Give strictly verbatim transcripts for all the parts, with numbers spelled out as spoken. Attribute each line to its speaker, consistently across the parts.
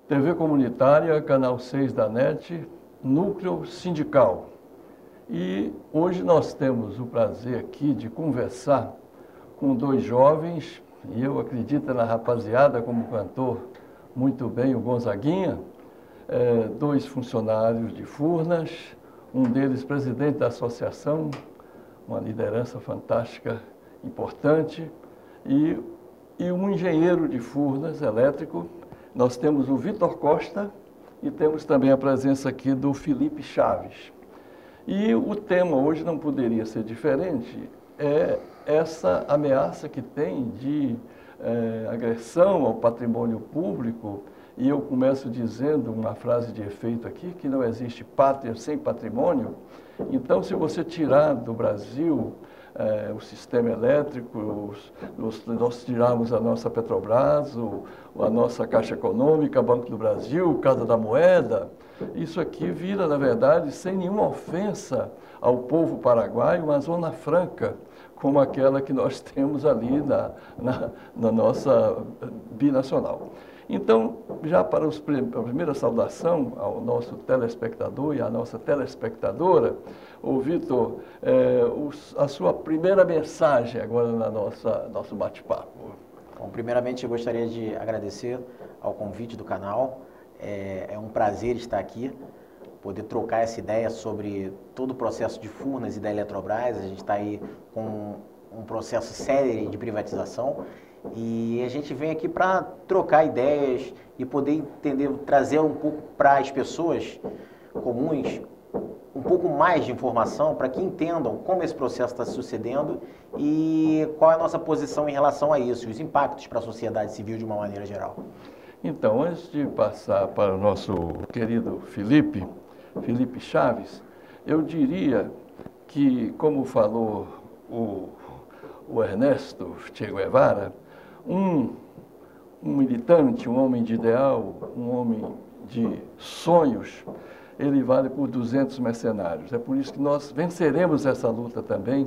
Speaker 1: T V comunitária, Canal seis da NET, Núcleo Sindical. E hoje nós temos o prazer aqui de conversar com dois jovens, e eu acredito na rapaziada, como cantor muito bem o Gonzaguinha, é, dois funcionários de Furnas, um deles presidente da associação, uma liderança fantástica, importante, e, e um engenheiro de Furnas, elétrico. Nós temos o Vitor Costa e temos também a presença aqui do Felipe Chaves. E o tema hoje não poderia ser diferente, é essa ameaça que tem de é, agressão ao patrimônio público. E eu começo dizendo uma frase de efeito aqui, que não existe pátria sem patrimônio. Então, se você tirar do Brasil é, o sistema elétrico, os, os, nós tirarmos a nossa Petrobras, o, a nossa Caixa Econômica, Banco do Brasil, Casa da Moeda, isso aqui vira, na verdade, sem nenhuma ofensa ao povo paraguaio, uma zona franca, como aquela que nós temos ali na, na, na nossa binacional. Então, já para os, a primeira saudação ao nosso telespectador e à nossa telespectadora, o Vitor, é, a sua primeira mensagem agora na nossa nosso bate-papo.
Speaker 2: Bom, primeiramente eu gostaria de agradecer ao convite do canal. É, é um prazer estar aqui, poder trocar essa ideia sobre todo o processo de Furnas e da Eletrobras. A gente está aí com um processo sério de privatização. E a gente vem aqui para trocar ideias e poder entender, trazer um pouco para as pessoas comuns, um pouco mais de informação para que entendam como esse processo está sucedendo e qual é a nossa posição em relação a isso, os impactos para a sociedade civil de uma maneira geral.
Speaker 1: Então, antes de passar para o nosso querido Felipe, Felipe Chaves, eu diria que, como falou o, o Ernesto Che Guevara, Um, um militante, um homem de ideal, um homem de sonhos, ele vale por duzentos mercenários. É por isso que nós venceremos essa luta também,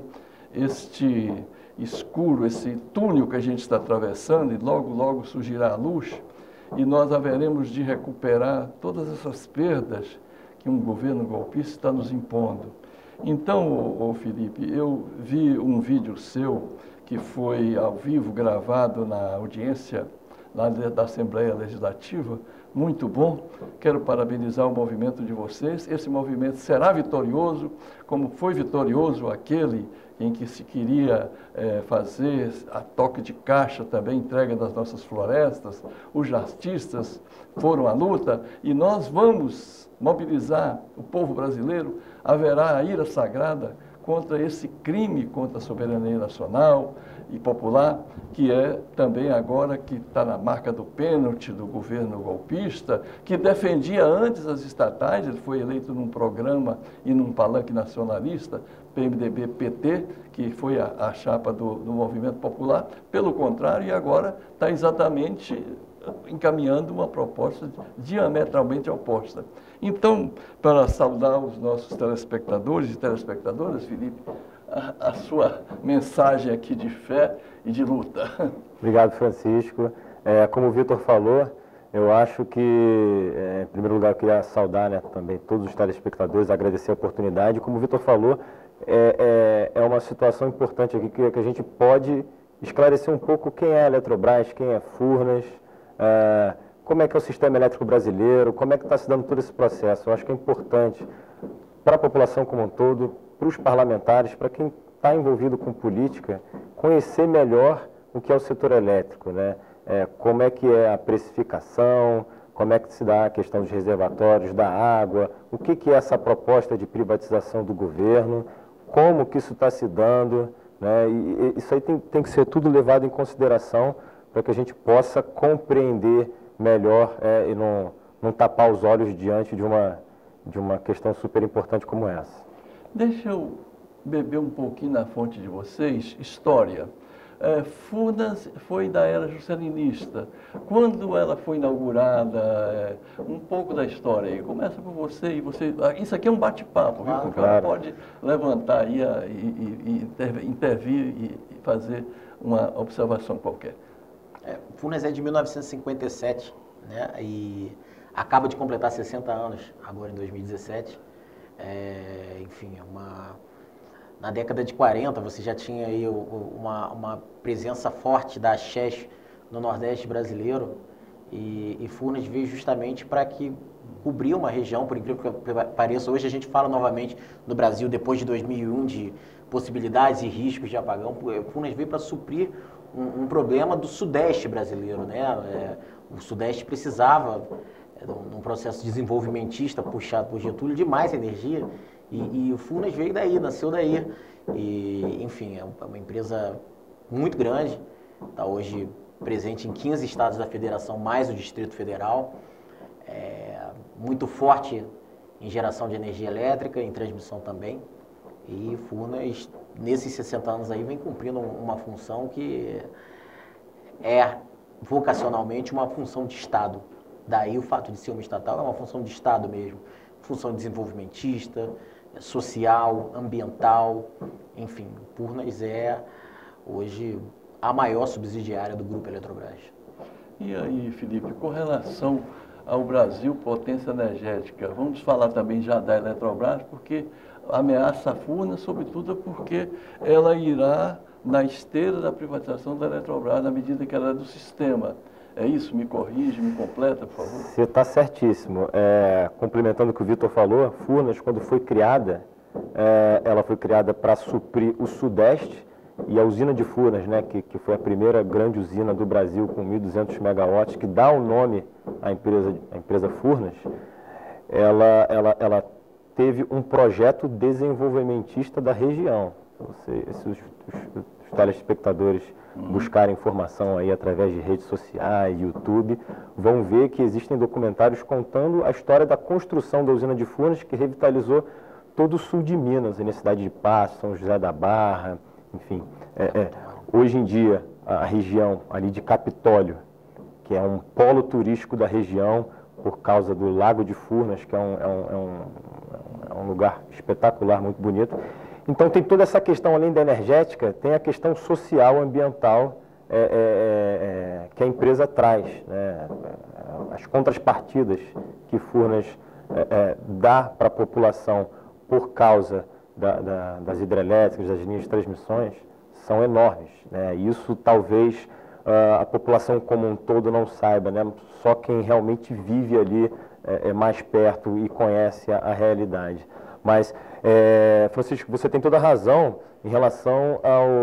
Speaker 1: este escuro, esse túnel que a gente está atravessando, e logo, logo surgirá a luz, e nós haveremos de recuperar todas essas perdas que um governo golpista está nos impondo. Então, ô, ô Felipe, eu vi um vídeo seu que foi ao vivo, gravado na audiência lá da Assembleia Legislativa, muito bom. Quero parabenizar o movimento de vocês. Esse movimento será vitorioso, como foi vitorioso aquele em que se queria é, fazer a toque de caixa também, entrega das nossas florestas. Os artistas foram à luta e nós vamos mobilizar o povo brasileiro. Haverá a ira sagrada contra esse crime contra a soberania nacional e popular, que é também agora que está na marca do pênalti do governo golpista, que defendia antes as estatais. Ele foi eleito num programa e num palanque nacionalista, P M D B P T, que foi a, a chapa do, do movimento popular. Pelo contrário, e agora está exatamente encaminhando uma proposta diametralmente oposta. Então, para saudar os nossos telespectadores e telespectadoras, Felipe, a, a sua mensagem aqui de fé e de luta.
Speaker 3: Obrigado, Francisco. É, como o Vitor falou, eu acho que, é, em primeiro lugar, eu queria saudar, né, também todos os telespectadores, agradecer a oportunidade. Como o Vitor falou, é, é, é uma situação importante aqui que, que a gente pode esclarecer um pouco quem é a Eletrobras, quem é Furnas, é, como é que é o sistema elétrico brasileiro, como é que está se dando todo esse processo. Eu acho que é importante para a população como um todo, para os parlamentares, para quem está envolvido com política, conhecer melhor o que é o setor elétrico, né? É, como é que é a precificação, como é que se dá a questão dos reservatórios, da água, o que, que é essa proposta de privatização do governo, como que isso está se dando, né? E, e isso aí tem, tem que ser tudo levado em consideração para que a gente possa compreender melhor é, e não, não tapar os olhos diante de uma, de uma questão super importante como essa.
Speaker 1: Deixa eu beber um pouquinho na fonte de vocês, história. É, Furnas foi da era juscelinista. Quando ela foi inaugurada, é, um pouco da história aí. Começa por você e você. Isso aqui é um bate-papo, viu?
Speaker 3: Ah,
Speaker 1: O cara
Speaker 3: claro.
Speaker 1: pode levantar aí a, e, e, e intervir e fazer uma observação qualquer.
Speaker 2: É, Furnas é de mil novecentos e cinquenta e sete, né? E acaba de completar sessenta anos, agora em dois mil e dezessete. É, enfim, é uma, na década de quarenta você já tinha aí uma, uma presença forte da Axés no Nordeste brasileiro, e, e Furnas veio justamente para que cobrir uma região, por incrível que pareça. Hoje a gente fala novamente no Brasil, depois de dois mil e um, de possibilidades e riscos de apagão. Furnas veio para suprir um, um problema do Sudeste brasileiro, né? É, o Sudeste precisava, é, num processo desenvolvimentista puxado por Getúlio, de mais energia, e, e o Furnas veio daí, nasceu daí. E, enfim, é uma empresa muito grande, está hoje presente em quinze estados da federação, mais o Distrito Federal, é, muito forte em geração de energia elétrica, em transmissão também. E Furnas, nesses sessenta anos aí, vem cumprindo uma função que é vocacionalmente uma função de Estado. Daí o fato de ser uma estatal é uma função de Estado mesmo, função desenvolvimentista, social, ambiental, enfim. Furnas é hoje a maior subsidiária do Grupo Eletrobras.
Speaker 1: E aí, Felipe, com relação ao Brasil, potência energética, vamos falar também já da Eletrobras, porque ameaça a Furnas, sobretudo porque ela irá na esteira da privatização da Eletrobras, na medida que ela é do sistema. É isso? Me corrige, me completa, por favor.
Speaker 3: Você está certíssimo. É, complementando o que o Vitor falou, a Furnas, quando foi criada, é, ela foi criada para suprir o Sudeste, e a usina de Furnas, né, que, que foi a primeira grande usina do Brasil com mil e duzentos megawatts, que dá o nome à empresa, à empresa Furnas, ela, ela, ela teve um projeto desenvolvimentista da região. Você, se os, os, os telespectadores uhum. buscarem informação aí através de redes sociais, YouTube, vão ver que existem documentários contando a história da construção da usina de Furnas, que revitalizou todo o sul de Minas, a cidade de Passo, São José da Barra, enfim. É, é, hoje em dia, a região ali de Capitólio, que é um polo turístico da região, por causa do Lago de Furnas, que é um, é um, é um, é um lugar espetacular, muito bonito. Então tem toda essa questão, além da energética, tem a questão social, ambiental, é, é, é, que a empresa traz, né? As contrapartidas que Furnas é, é, dá para a população por causa da, da, das hidrelétricas, das linhas de transmissões, são enormes, né? Isso talvez uh, a população como um todo não saiba, né? Só quem realmente vive ali é, é mais perto e conhece a, a realidade. Mas, é, Francisco, você tem toda a razão em relação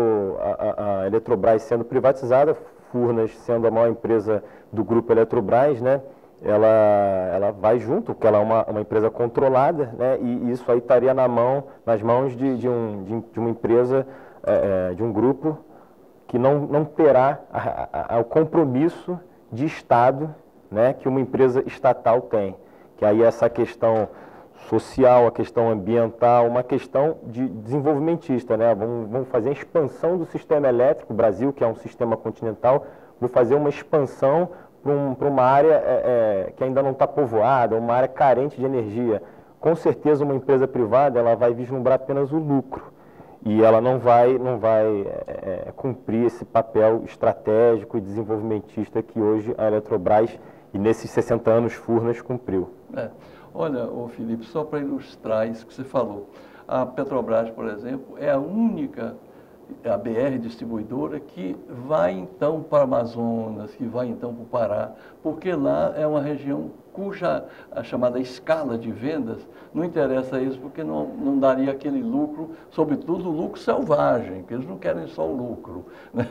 Speaker 3: à Eletrobras sendo privatizada, Furnas sendo a maior empresa do grupo Eletrobras, né? Ela, ela vai junto, porque ela é uma, uma empresa controlada, né? E isso aí estaria na mão, nas mãos de, de, um, de, de uma empresa, é, de um grupo que não, não terá a, a, a, o compromisso de Estado, né, que uma empresa estatal tem. Que aí essa questão social, a questão ambiental, uma questão de desenvolvimentista, né? Vamos, vamos fazer a expansão do sistema elétrico, o Brasil, que é um sistema continental, vou fazer uma expansão para um, para uma área é, é, que ainda não está povoada, uma área carente de energia. Com certeza uma empresa privada ela vai vislumbrar apenas o lucro e ela não vai, não vai é, é, cumprir esse papel estratégico e desenvolvimentista que hoje a Eletrobras, e nesses sessenta anos Furnas, cumpriu.
Speaker 1: É. Olha, ô Felipe, só para ilustrar isso que você falou, a Petrobras, por exemplo, é a única, a B R distribuidora, que vai então para o Amazonas, que vai então para o Pará, porque lá é uma região cuja a chamada escala de vendas não interessa a eles, porque não, não daria aquele lucro, sobretudo o lucro selvagem, porque eles não querem só o lucro, né?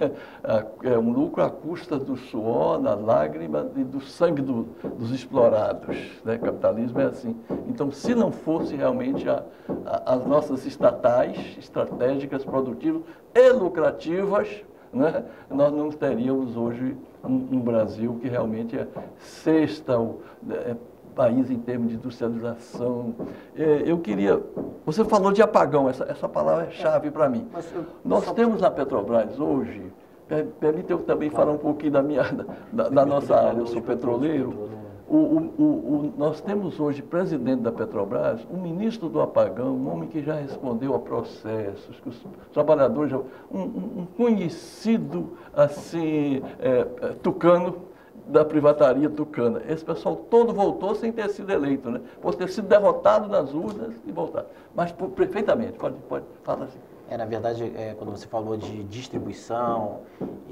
Speaker 1: É um lucro à custa do suor, da lágrima e do sangue do, dos explorados, né? Capitalismo é assim. Então, se não fosse realmente a, a, as nossas estatais estratégicas, produtivas e lucrativas, né, nós não teríamos hoje um, um Brasil que realmente é sexta é, país em termos de industrialização. É, eu queria... Você falou de apagão, essa, essa palavra é chave para mim. Nós temos na Petrobras hoje, permite eu também falar um pouquinho da, minha, da, da nossa área, eu sou petroleiro. O, o, o, o, nós temos hoje, presidente da Petrobras, um ministro do apagão, um homem que já respondeu a processos, que os trabalhadores, já, um, um conhecido, assim, é, é, tucano, da privataria tucana. Esse pessoal todo voltou sem ter sido eleito, né? Por ter sido derrotado nas urnas e voltado. Mas por, perfeitamente, pode, pode falar assim.
Speaker 2: É, na verdade, é, quando você falou de distribuição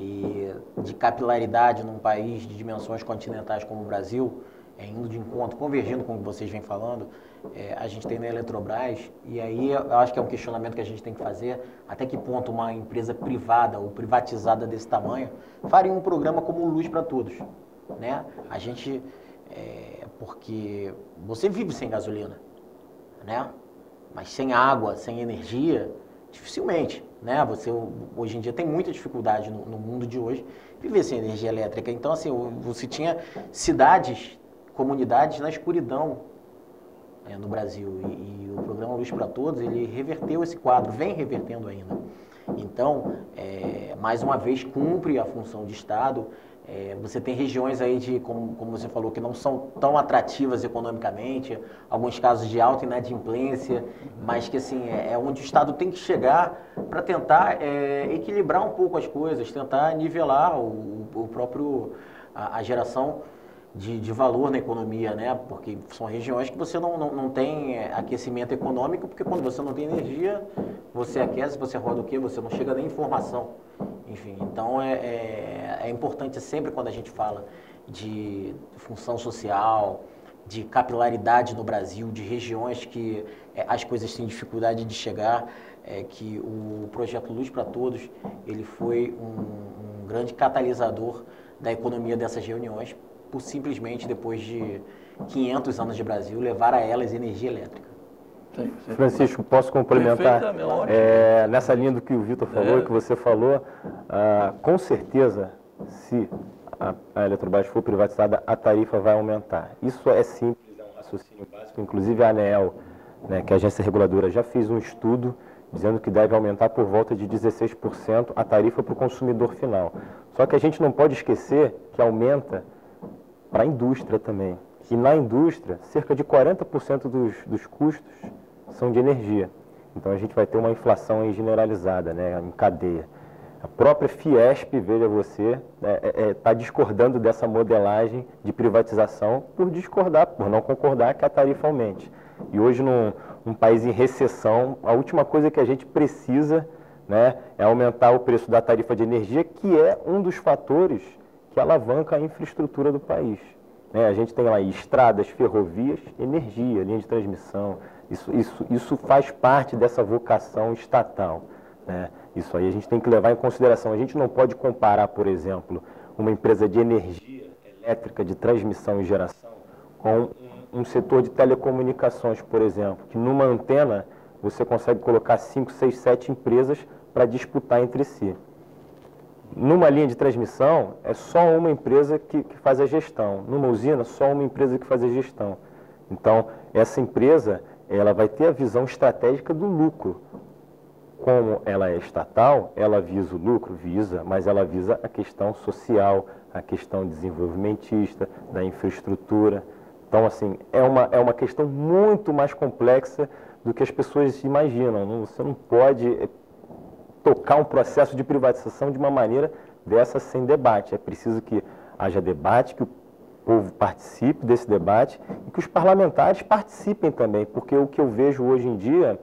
Speaker 2: e de capilaridade num país de dimensões continentais como o Brasil, é, indo de encontro, convergindo com o que vocês vêm falando, é, a gente tem na Eletrobras, e aí eu acho que é um questionamento que a gente tem que fazer, até que ponto uma empresa privada ou privatizada desse tamanho faria um programa como o Luz para Todos, né? A gente, é, porque você vive sem gasolina, né? Mas sem água, sem energia, dificilmente, né? Você hoje em dia tem muita dificuldade no, no mundo de hoje viver sem energia elétrica. Então, assim, você tinha cidades, comunidades na escuridão, é, no Brasil, e, e o programa Luz para Todos, ele reverteu esse quadro, vem revertendo ainda. Então, é, mais uma vez, cumpre a função de Estado. É, você tem regiões aí, de, como, como você falou, que não são tão atrativas economicamente, alguns casos de alta inadimplência, mas que assim, é, é onde o Estado tem que chegar para tentar é, equilibrar um pouco as coisas, tentar nivelar o, o próprio, a, a geração de, de valor na economia, né? Porque são regiões que você não, não, não tem aquecimento econômico, porque quando você não tem energia, você aquece, você roda o quê? Você não chega nem informação. Enfim, então é, é, é importante sempre quando a gente fala de função social, de capilaridade no Brasil, de regiões que é, as coisas têm dificuldade de chegar, é, que o projeto Luz para Todos, ele foi um, um grande catalisador da economia dessas reuniões, por simplesmente depois de quinhentos anos de Brasil, levar a elas energia elétrica.
Speaker 3: Francisco, posso complementar? É, nessa linha do que o Vitor falou, é. que você falou, ah, com certeza, se a, a Eletrobras for privatizada, a tarifa vai aumentar. Isso é simples, é um raciocínio básico. Inclusive a ANEEL, né, que é a agência reguladora, já fez um estudo dizendo que deve aumentar por volta de dezesseis por cento a tarifa para o consumidor final. Só que a gente não pode esquecer que aumenta para a indústria também. E na indústria, cerca de quarenta por cento dos, dos custos são de energia. Então a gente vai ter uma inflação aí generalizada, né, em cadeia. A própria Fiesp, veja você, está é, é, tá discordando dessa modelagem de privatização por discordar, por não concordar que a tarifa aumente. E hoje, num, num país em recessão, a última coisa que a gente precisa, né, é aumentar o preço da tarifa de energia, que é um dos fatores que alavanca a infraestrutura do país. Né? A gente tem lá estradas, ferrovias, energia, linha de transmissão. Isso, isso, isso faz parte dessa vocação estatal, né? Isso aí a gente tem que levar em consideração. A gente não pode comparar, por exemplo, uma empresa de energia elétrica, de transmissão e geração, com um, um setor de telecomunicações, por exemplo, que numa antena você consegue colocar cinco, seis, sete empresas para disputar entre si. Numa linha de transmissão, é só uma empresa que, que faz a gestão. Numa usina, só uma empresa que faz a gestão. Então, essa empresa, ela vai ter a visão estratégica do lucro. Como ela é estatal, ela visa o lucro, visa, mas ela visa a questão social, a questão desenvolvimentista, da infraestrutura. Então, assim, é uma, é uma questão muito mais complexa do que as pessoas imaginam. Não, você não pode tocar um processo de privatização de uma maneira dessa sem debate. É preciso que haja debate, que o povo participe desse debate e que os parlamentares participem também, porque o que eu vejo hoje em dia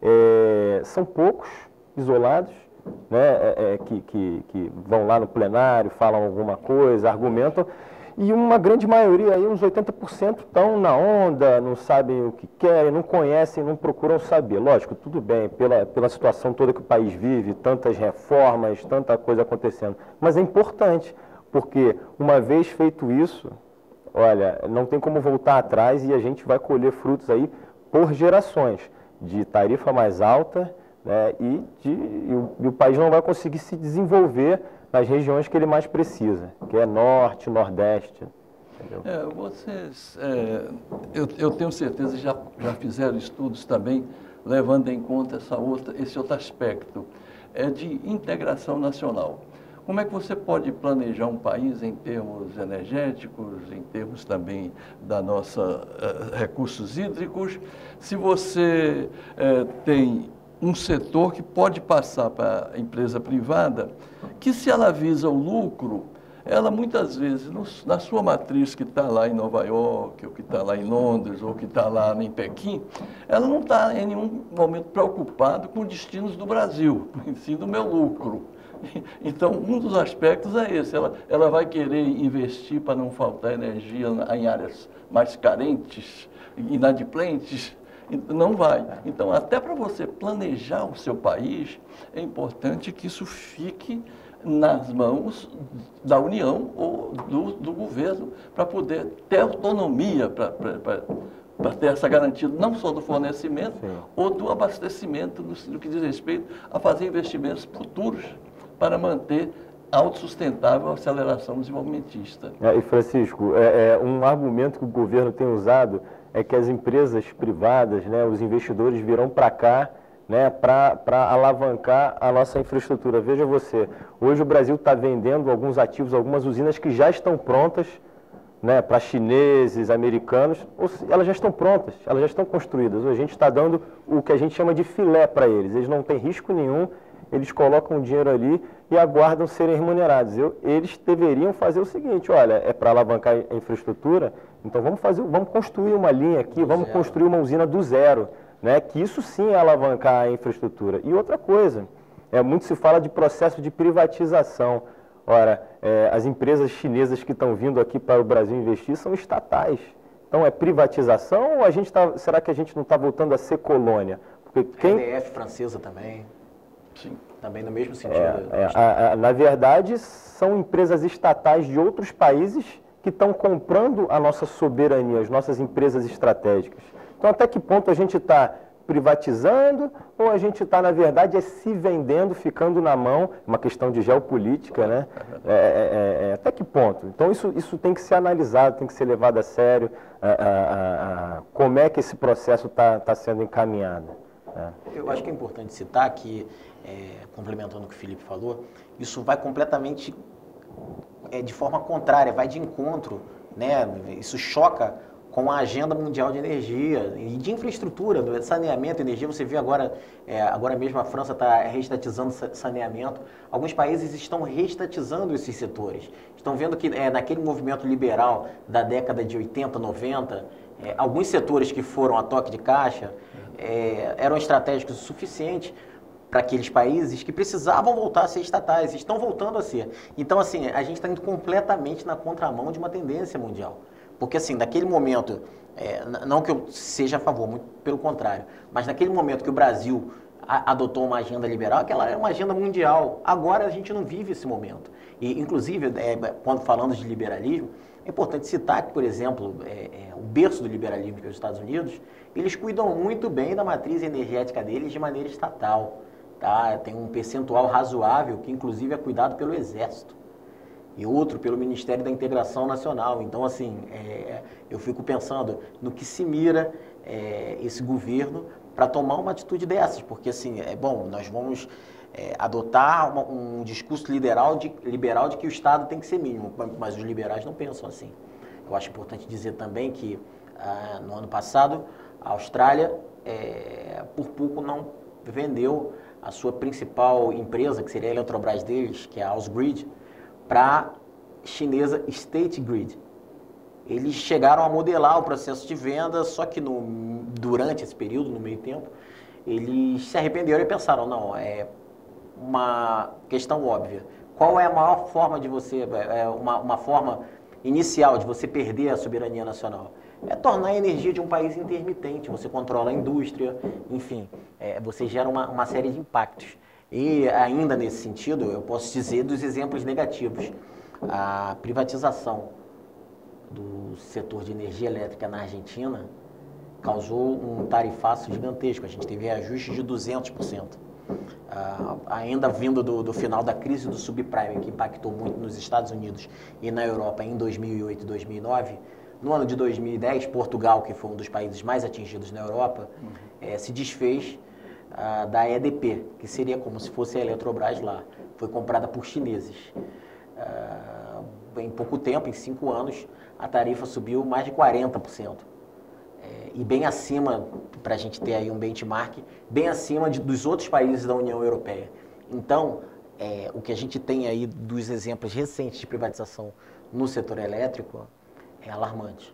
Speaker 3: é, são poucos isolados, né, é, é, que, que, que vão lá no plenário, falam alguma coisa, argumentam, e uma grande maioria, aí, uns oitenta por cento, estão na onda, não sabem o que querem, não conhecem, não procuram saber. Lógico, tudo bem, pela, pela situação toda que o país vive, tantas reformas, tanta coisa acontecendo, mas é importante, porque uma vez feito isso, olha, não tem como voltar atrás e a gente vai colher frutos aí por gerações, de tarifa mais alta, né, e, de, e, o, e o país não vai conseguir se desenvolver nas regiões que ele mais precisa, que é norte, nordeste. Entendeu?
Speaker 1: É, vocês, é, eu, eu tenho certeza que já, já fizeram estudos também, levando em conta essa outra, esse outro aspecto, é de integração nacional. Como é que você pode planejar um país em termos energéticos, em termos também da nossa uh, recursos hídricos, se você uh, tem um setor que pode passar para a empresa privada, que se ela visa o lucro, ela muitas vezes, no, na sua matriz que está lá em Nova York, ou que está lá em Londres, ou que está lá em Pequim, ela não está em nenhum momento preocupada com os destinos do Brasil, em si do meu lucro. Então, um dos aspectos é esse, ela, ela vai querer investir para não faltar energia em áreas mais carentes, inadimplentes, não vai. Então, até para você planejar o seu país, é importante que isso fique nas mãos da União ou do, do governo, para poder ter autonomia, para para ter essa garantia não só do fornecimento, sim, ou do abastecimento, no, no que diz respeito a fazer investimentos futuros para manter autossustentável a aceleração desenvolvimentista.
Speaker 3: É, e Francisco, é, é, um argumento que o governo tem usado é que as empresas privadas, né, os investidores virão para cá, né, para alavancar a nossa infraestrutura. Veja você, hoje o Brasil está vendendo alguns ativos, algumas usinas que já estão prontas, né, para chineses, americanos, elas já estão prontas, elas já estão construídas. A gente está dando o que a gente chama de filé para eles, eles não têm risco nenhum, eles colocam o dinheiro ali e aguardam serem remunerados. Eu, eles deveriam fazer o seguinte, olha, é para alavancar a infraestrutura, então vamos, fazer, vamos construir uma linha aqui, do vamos zero. construir uma usina do zero, né, que isso sim é alavancar a infraestrutura. E outra coisa, é, muito se fala de processo de privatização. Ora, é, as empresas chinesas que estão vindo aqui para o Brasil investir são estatais. Então é privatização ou a gente tá, será que a gente não está voltando a ser colônia? Porque quem...
Speaker 2: A E D F francesa também.
Speaker 1: Sim.
Speaker 2: Também no mesmo sentido.
Speaker 3: É, é, a, a, na verdade, são empresas estatais de outros países que estão comprando a nossa soberania, as nossas empresas estratégicas. Então, até que ponto a gente está privatizando ou a gente está, na verdade, é se vendendo, ficando na mão, uma questão de geopolítica, né? É, é, é, até que ponto? Então, isso, isso tem que ser analisado, tem que ser levado a sério, a, a, a, como é que esse processo está tá sendo encaminhado. É.
Speaker 2: Eu acho que é importante citar que, é, complementando o que o Felipe falou, isso vai completamente é, de forma contrária, vai de encontro, né? Isso choca com a agenda mundial de energia e de infraestrutura, do saneamento, energia. Você vê agora, é, agora mesmo a França está reestatizando saneamento. Alguns países estão reestatizando esses setores. Estão vendo que é, naquele movimento liberal da década de oitenta, noventa, é, alguns setores que foram a toque de caixa é, eram estratégicos o suficiente para aqueles países que precisavam voltar a ser estatais, estão voltando a ser. Então, assim, a gente está indo completamente na contramão de uma tendência mundial. Porque, assim, naquele momento, é, não que eu seja a favor, muito pelo contrário, mas naquele momento que o Brasil a, adotou uma agenda liberal, aquela era uma agenda mundial. Agora a gente não vive esse momento. E, inclusive, é, quando falamos de liberalismo, é importante citar que, por exemplo, é, é, o berço do liberalismo, que é os Estados Unidos, eles cuidam muito bem da matriz energética deles de maneira estatal. Tá? Tem um percentual razoável que, inclusive, é cuidado pelo Exército. E outro pelo Ministério da Integração Nacional. Então, assim, é, eu fico pensando no que se mira é, esse governo para tomar uma atitude dessas, porque, assim, é bom, nós vamos é, adotar uma, um discurso liberal de, liberal de que o Estado tem que ser mínimo, mas os liberais não pensam assim. Eu acho importante dizer também que, ah, no ano passado, a Austrália, é, por pouco, não vendeu a sua principal empresa, que seria a Eletrobras deles, que é a Ausgrid, para a chinesa State Grid. Eles chegaram a modelar o processo de venda, só que no, durante esse período, no meio tempo, eles se arrependeram e pensaram, não, é uma questão óbvia. Qual é a maior forma de você, é uma, uma forma inicial de você perder a soberania nacional? É tornar a energia de um país intermitente, você controla a indústria, enfim, é, você gera uma, uma série de impactos. E ainda nesse sentido, eu posso dizer dos exemplos negativos. A privatização do setor de energia elétrica na Argentina causou um tarifaço gigantesco. A gente teve reajuste de duzentos por cento. Ah, ainda vindo do, do final da crise do subprime, que impactou muito nos Estados Unidos e na Europa em dois mil e oito e dois mil e nove, no ano de dois mil e dez, Portugal, que foi um dos países mais atingidos na Europa, uhum. eh, se desfez Uh, da E D P, que seria como se fosse a Eletrobras lá. Foi comprada por chineses. Uh, em pouco tempo, em cinco anos, a tarifa subiu mais de quarenta por cento. É, e bem acima, para a gente ter aí um benchmark, bem acima de, dos outros países da União Europeia. Então, é, o que a gente tem aí dos exemplos recentes de privatização no setor elétrico é alarmante.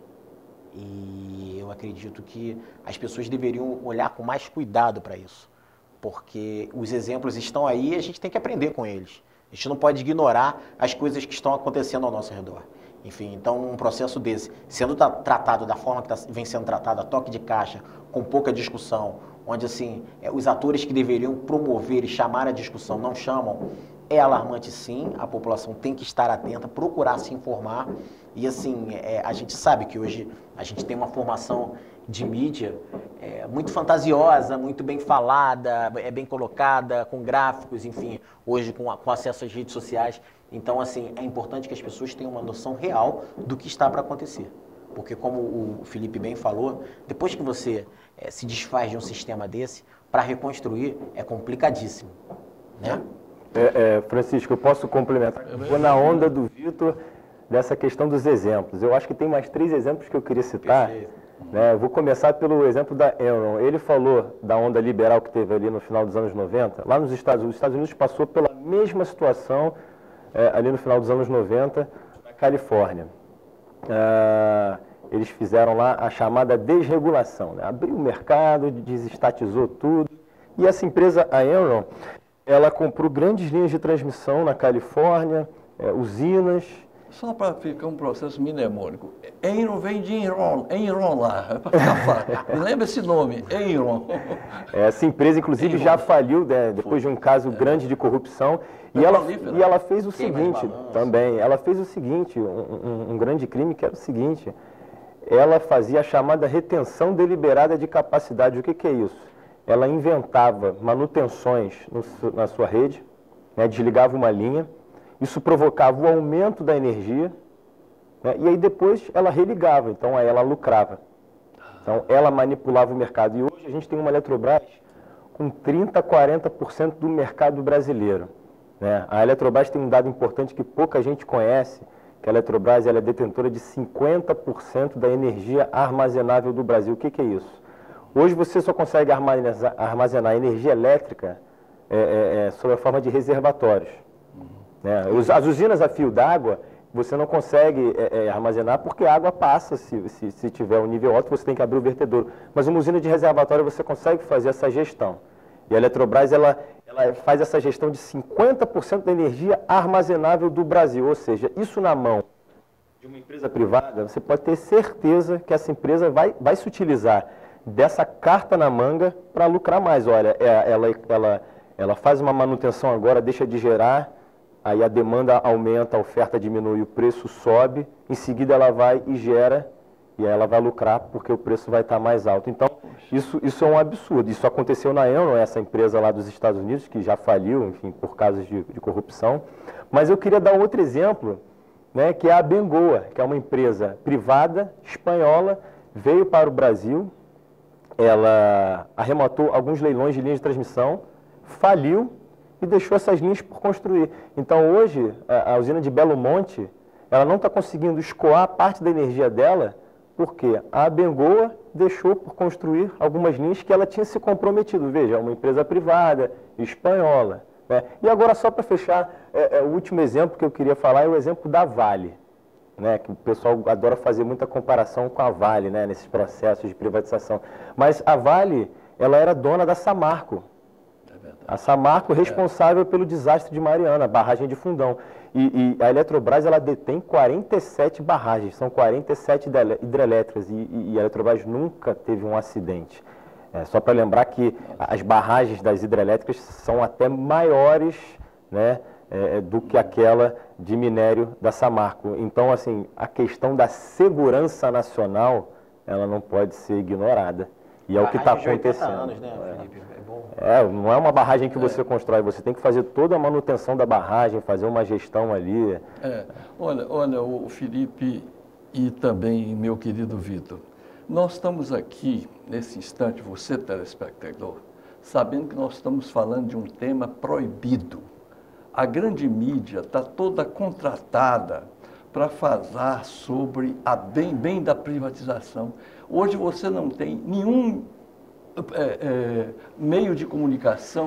Speaker 2: E eu acredito que as pessoas deveriam olhar com mais cuidado para isso, porque os exemplos estão aí e a gente tem que aprender com eles. A gente não pode ignorar as coisas que estão acontecendo ao nosso redor. Enfim, então um processo desse, sendo tratado da forma que tá, vem sendo tratado, a toque de caixa, com pouca discussão, onde assim, é, os atores que deveriam promover e chamar a discussão não chamam, é alarmante sim, a população tem que estar atenta, procurar se informar. E assim, é, a gente sabe que hoje a gente tem uma formação de mídia é, muito fantasiosa, muito bem falada, é bem colocada, com gráficos, enfim, hoje com, com acesso às redes sociais. Então, assim, é importante que as pessoas tenham uma noção real do que está para acontecer. Porque, como o Felipe bem falou, depois que você é, se desfaz de um sistema desse, para reconstruir é complicadíssimo, né?
Speaker 3: É, é, Francisco, eu posso complementar? Vou na onda do Vitor dessa questão dos exemplos. Eu acho que tem mais três exemplos que eu queria citar. Né? Eu vou começar pelo exemplo da Enron. Ele falou da onda liberal que teve ali no final dos anos noventa. Lá nos Estados Unidos, os Estados Unidos passou pela mesma situação é, ali no final dos anos noventa, na Califórnia. Ah, eles fizeram lá a chamada desregulação. Né? Abriu o mercado, desestatizou tudo. E essa empresa, a Enron, ela comprou grandes linhas de transmissão na Califórnia, é, usinas.
Speaker 1: Só para ficar um processo mnemônico. Enron vem de enron, enrolar, é para ficar fácil. Me lembra esse nome, Enron.
Speaker 3: Essa empresa, inclusive, Enron já faliu, né, depois de um caso é. grande de corrupção. E ela, e ela fez o Queima seguinte, também, ela fez o seguinte, um, um, um grande crime que era o seguinte, ela fazia a chamada retenção deliberada de capacidade. O que, que é isso? Ela inventava manutenções no, na sua rede, né, desligava uma linha, isso provocava o aumento da energia, né, e aí depois ela religava, então aí ela lucrava. Então ela manipulava o mercado. E hoje a gente tem uma Eletrobras com trinta, quarenta por cento do mercado brasileiro. Né? A Eletrobras tem um dado importante que pouca gente conhece, que a Eletrobras ela é detentora de cinquenta por cento da energia armazenável do Brasil. O que, que é isso? Hoje você só consegue armazenar, armazenar energia elétrica é, é, é, sob a forma de reservatórios. Né? As usinas a fio d'água, você não consegue é, é, armazenar porque a água passa, se, se, se tiver um nível alto, você tem que abrir o vertedouro. Mas uma usina de reservatório você consegue fazer essa gestão. E a Eletrobras ela, ela faz essa gestão de cinquenta por cento da energia armazenável do Brasil. Ou seja, isso na mão de uma empresa privada, você pode ter certeza que essa empresa vai, vai se utilizar dessa carta na manga para lucrar mais. Olha, ela, ela, ela faz uma manutenção agora, deixa de gerar, aí a demanda aumenta, a oferta diminui, o preço sobe, em seguida ela vai e gera, e aí ela vai lucrar porque o preço vai estar mais alto. Então, isso, isso é um absurdo. Isso aconteceu na Enron, essa empresa lá dos Estados Unidos, que já faliu, enfim, por casos de, de corrupção. Mas eu queria dar um outro exemplo, né, que é a Abengoa, que é uma empresa privada, espanhola, veio para o Brasil, ela arrematou alguns leilões de linhas de transmissão, faliu e deixou essas linhas por construir. Então, hoje, a, a usina de Belo Monte, ela não está conseguindo escoar parte da energia dela, porque a Abengoa deixou por construir algumas linhas que ela tinha se comprometido. Veja, é uma empresa privada, espanhola. Né? E agora, só para fechar, é, é, o último exemplo que eu queria falar é o exemplo da Vale. Né, que o pessoal adora fazer muita comparação com a Vale, né, nesses processos de privatização. Mas a Vale, ela era dona da Samarco. É a Samarco responsável é. pelo desastre de Mariana, a barragem de Fundão. E, e a Eletrobras, ela detém quarenta e sete barragens, são quarenta e sete hidrelétricas, e, e a Eletrobras nunca teve um acidente. É, só para lembrar que as barragens das hidrelétricas são até maiores, né, É, do que aquela de minério da Samarco. Então, assim, a questão da segurança nacional, ela não pode ser ignorada. E é o que está acontecendo. Anos, né, Felipe? É bom. É, não é uma barragem que você é. constrói, você tem que fazer toda a manutenção da barragem, fazer uma gestão ali.
Speaker 1: É. Olha, olha, o Felipe e também meu querido Vitor, nós estamos aqui, nesse instante, você telespectador, sabendo que nós estamos falando de um tema proibido. A grande mídia está toda contratada para falar sobre a bem, bem da privatização. Hoje você não tem nenhum é, é, meio de comunicação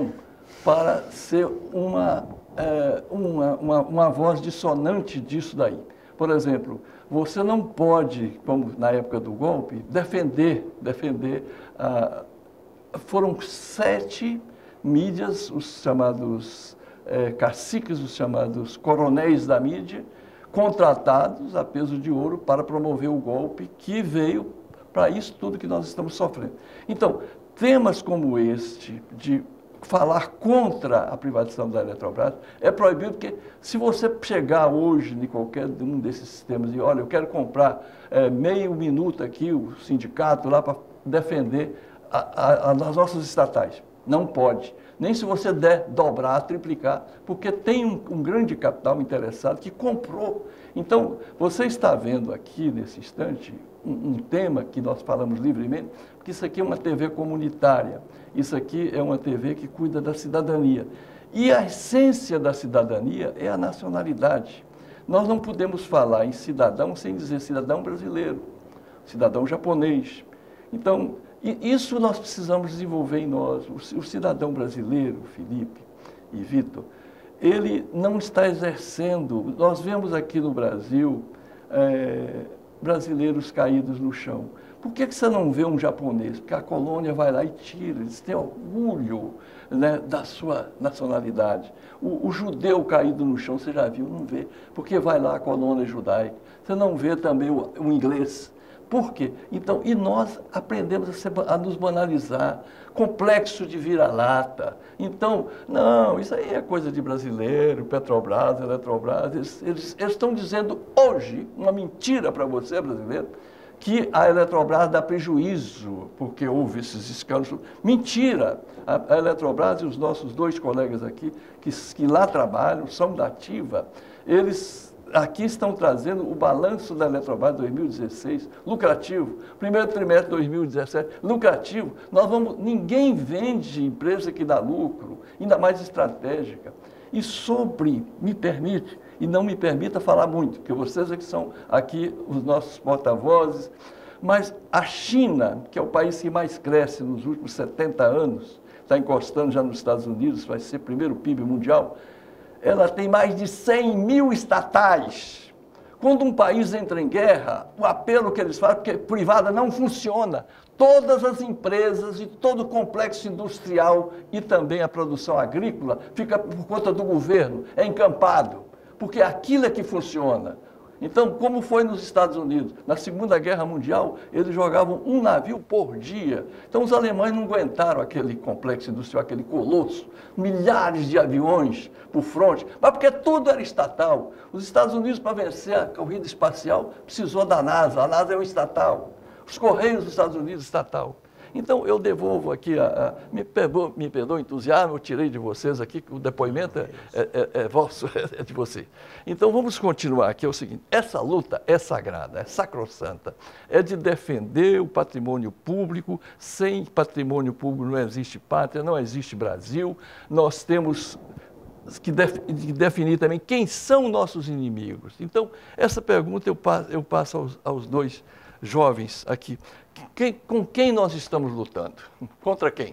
Speaker 1: para ser uma, é, uma, uma, uma voz dissonante disso daí. Por exemplo, você não pode, como na época do golpe, defender, defender, ah, foram sete mídias, os chamados eh, caciques, os chamados coronéis da mídia, contratados a peso de ouro para promover o golpe que veio para isso tudo que nós estamos sofrendo. Então, temas como este, de falar contra a privatização da Eletrobras, é proibido, porque se você chegar hoje em qualquer um desses sistemas e, olha, eu quero comprar é, meio minuto aqui, o sindicato lá para defender a, a, as nossas estatais. Não pode. Nem se você der dobrar, triplicar, porque tem um, um grande capital interessado que comprou. Então, você está vendo aqui, nesse instante, um, um tema que nós falamos livremente, porque isso aqui é uma T V comunitária, isso aqui é uma T V que cuida da cidadania. E a essência da cidadania é a nacionalidade. Nós não podemos falar em cidadão sem dizer cidadão brasileiro, cidadão japonês. Então, isso nós precisamos desenvolver em nós. O cidadão brasileiro, Felipe e Vitor, ele não está exercendo. Nós vemos aqui no Brasil é, brasileiros caídos no chão. Por que, que você não vê um japonês? Porque a colônia vai lá e tira, eles têm orgulho, né, da sua nacionalidade. O, o judeu caído no chão, você já viu? Não vê, porque vai lá a colônia judaica. Você não vê também o, o inglês. Por quê? Então, e nós aprendemos a, ser, a nos banalizar, complexo de vira-lata. Então, não, isso aí é coisa de brasileiro, Petrobras, Eletrobras. Eles, eles, eles estão dizendo hoje, uma mentira para você, brasileiro, que a Eletrobras dá prejuízo, porque houve esses escândalos. Mentira! A, a Eletrobras e os nossos dois colegas aqui, que, que lá trabalham, são da ativa, eles aqui estão trazendo o balanço da Eletrobras dois mil e dezesseis, lucrativo. Primeiro trimestre de dois mil e dezessete, lucrativo. Nós vamos, ninguém vende empresa que dá lucro, ainda mais estratégica. E sobre, me permite, e não me permita falar muito, porque vocês é que são aqui os nossos porta-vozes, mas a China, que é o país que mais cresce nos últimos setenta anos, está encostando já nos Estados Unidos, vai ser o primeiro P I B mundial, ela tem mais de cem mil estatais. Quando um país entra em guerra, o apelo que eles fazem, porque privada não funciona, todas as empresas e todo o complexo industrial e também a produção agrícola fica por conta do governo, é encampado, porque aquilo é que funciona. Então, como foi nos Estados Unidos? Na Segunda Guerra Mundial, eles jogavam um navio por dia. Então, os alemães não aguentaram aquele complexo industrial, aquele colosso, milhares de aviões por fronte, mas porque tudo era estatal. Os Estados Unidos, para vencer a corrida espacial, precisou da NASA. A NASA é um estatal. Os Correios dos Estados Unidos, estatal. Então, eu devolvo aqui, a, a, me, perdoe, me perdoe o entusiasmo, eu tirei de vocês aqui, o depoimento é, é, é, é vosso, é de você. Então, vamos continuar aqui, é o seguinte, essa luta é sagrada, é sacrossanta, é de defender o patrimônio público. Sem patrimônio público não existe pátria, não existe Brasil. Nós temos que def, de definir também quem são nossos inimigos. Então, essa pergunta eu passo, eu passo aos, aos dois jovens aqui. Quem, com quem nós estamos lutando? Contra quem?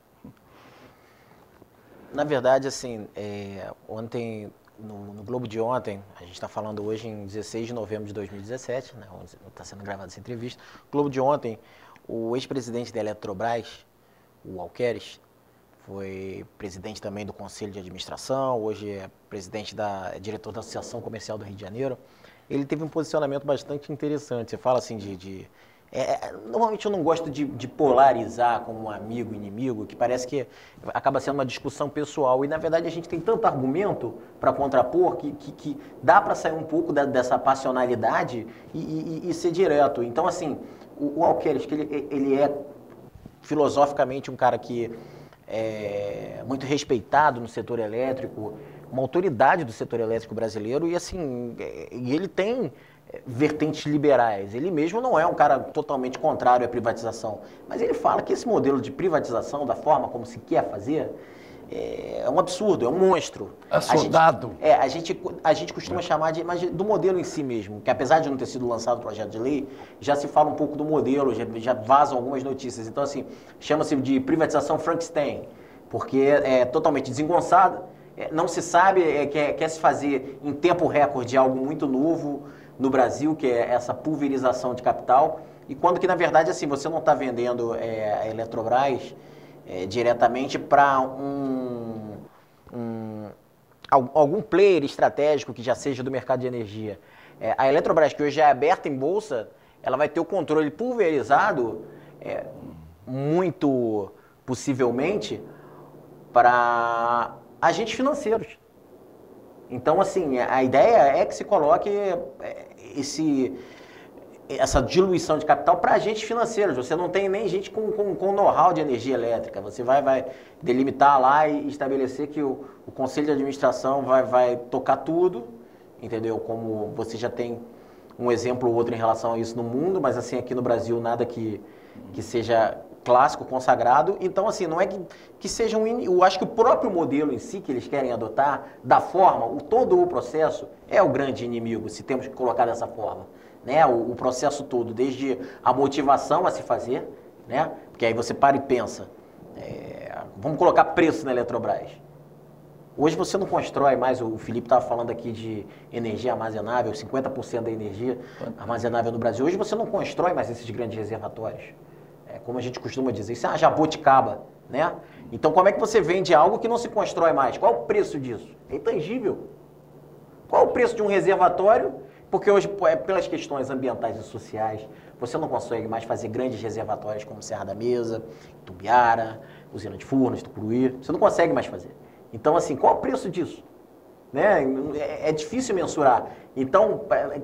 Speaker 2: Na verdade, assim, é, ontem, no, no Globo de ontem, a gente está falando hoje em dezesseis de novembro de dois mil e dezessete, né, onde está sendo gravada essa entrevista. Globo de ontem, o ex-presidente da Eletrobras, o Alqueires, foi presidente também do Conselho de Administração, hoje é presidente da, é diretor da Associação Comercial do Rio de Janeiro. Ele teve um posicionamento bastante interessante. Você fala assim de... de é, normalmente eu não gosto de, de polarizar como um amigo, inimigo, que parece que acaba sendo uma discussão pessoal. E, na verdade, a gente tem tanto argumento para contrapor que, que, que dá para sair um pouco da, dessa passionalidade e, e, e ser direto. Então, assim, o, o Alqueires, que ele, ele é filosoficamente um cara que é muito respeitado no setor elétrico, uma autoridade do setor elétrico brasileiro, e assim, ele tem vertentes liberais. Ele mesmo não é um cara totalmente contrário à privatização, mas ele fala que esse modelo de privatização, da forma como se quer fazer, é um absurdo, é um monstro.
Speaker 1: Assodado.
Speaker 2: É, a gente, a gente costuma chamar de, mas do modelo em si mesmo, que apesar de não ter sido lançado o projeto de lei, já se fala um pouco do modelo, já, já vazam algumas notícias. Então, assim, chama-se de privatização Frankenstein. porque é totalmente desengonçada, é, não se sabe, é, quer, quer se fazer em tempo recorde algo muito novo no Brasil, que é essa pulverização de capital, e quando que, na verdade, assim, você não está vendendo é, a Eletrobras é, diretamente para um, um, algum player estratégico que já seja do mercado de energia. É, a Eletrobras, que hoje é aberta em bolsa, ela vai ter o controle pulverizado, é, muito possivelmente, para agentes financeiros. Então, assim, a ideia é que se coloque esse, essa diluição de capital para agentes financeiros. Você não tem nem gente com, com, com know-how de energia elétrica. Você vai, vai delimitar lá e estabelecer que o, o conselho de administração vai, vai tocar tudo, entendeu? Como você já tem um exemplo ou outro em relação a isso no mundo, mas assim, aqui no Brasil nada que, que seja clássico, consagrado. Então, assim, não é que, que seja um... Eu acho que o próprio modelo em si que eles querem adotar, da forma, o, todo o processo, é o grande inimigo, se temos que colocar dessa forma. Né? O, o processo todo, desde a motivação a se fazer, né? Porque aí você para e pensa, é, vamos colocar preço na Eletrobras. Hoje você não constrói mais, o Felipe estava falando aqui de energia armazenável, cinquenta por cento da energia armazenável no Brasil. Hoje você não constrói mais esses grandes reservatórios. É, como a gente costuma dizer, isso é uma jabuticaba, né? Então como é que você vende algo que não se constrói mais? Qual o preço disso? É intangível. Qual o preço de um reservatório? Porque hoje, pelas questões ambientais e sociais, você não consegue mais fazer grandes reservatórios como Serra da Mesa, Tubiara, Usina de Furnas, Tucuruí. Você não consegue mais fazer. Então, assim, qual o preço disso? Né? É, é difícil mensurar. Então,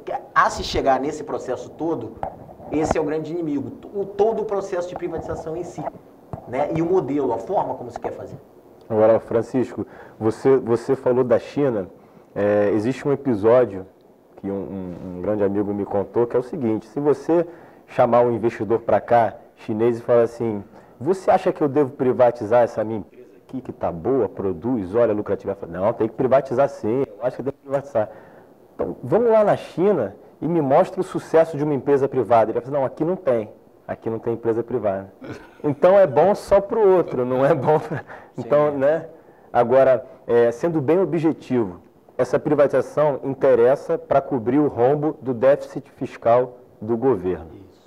Speaker 2: a se chegar nesse processo todo, esse é o grande inimigo. O, todo o processo de privatização em si. Né? E o modelo, a forma como se quer fazer.
Speaker 3: Agora, Francisco, você, você falou da China. É, existe um episódio que um, um, um grande amigo me contou, que é o seguinte: se você chamar um investidor para cá, chinês, e falar assim, você acha que eu devo privatizar essa minha empresa aqui, que está boa, produz, olha, lucrativa? Não, tem que privatizar sim, eu acho que deve privatizar. Então, vamos lá na China e me mostra o sucesso de uma empresa privada. Ele vai falar, não, aqui não tem, aqui não tem empresa privada. Então é bom só para o outro, não é bom para... Então, né? Agora, é, sendo bem objetivo, essa privatização interessa para cobrir o rombo do déficit fiscal do governo. Isso.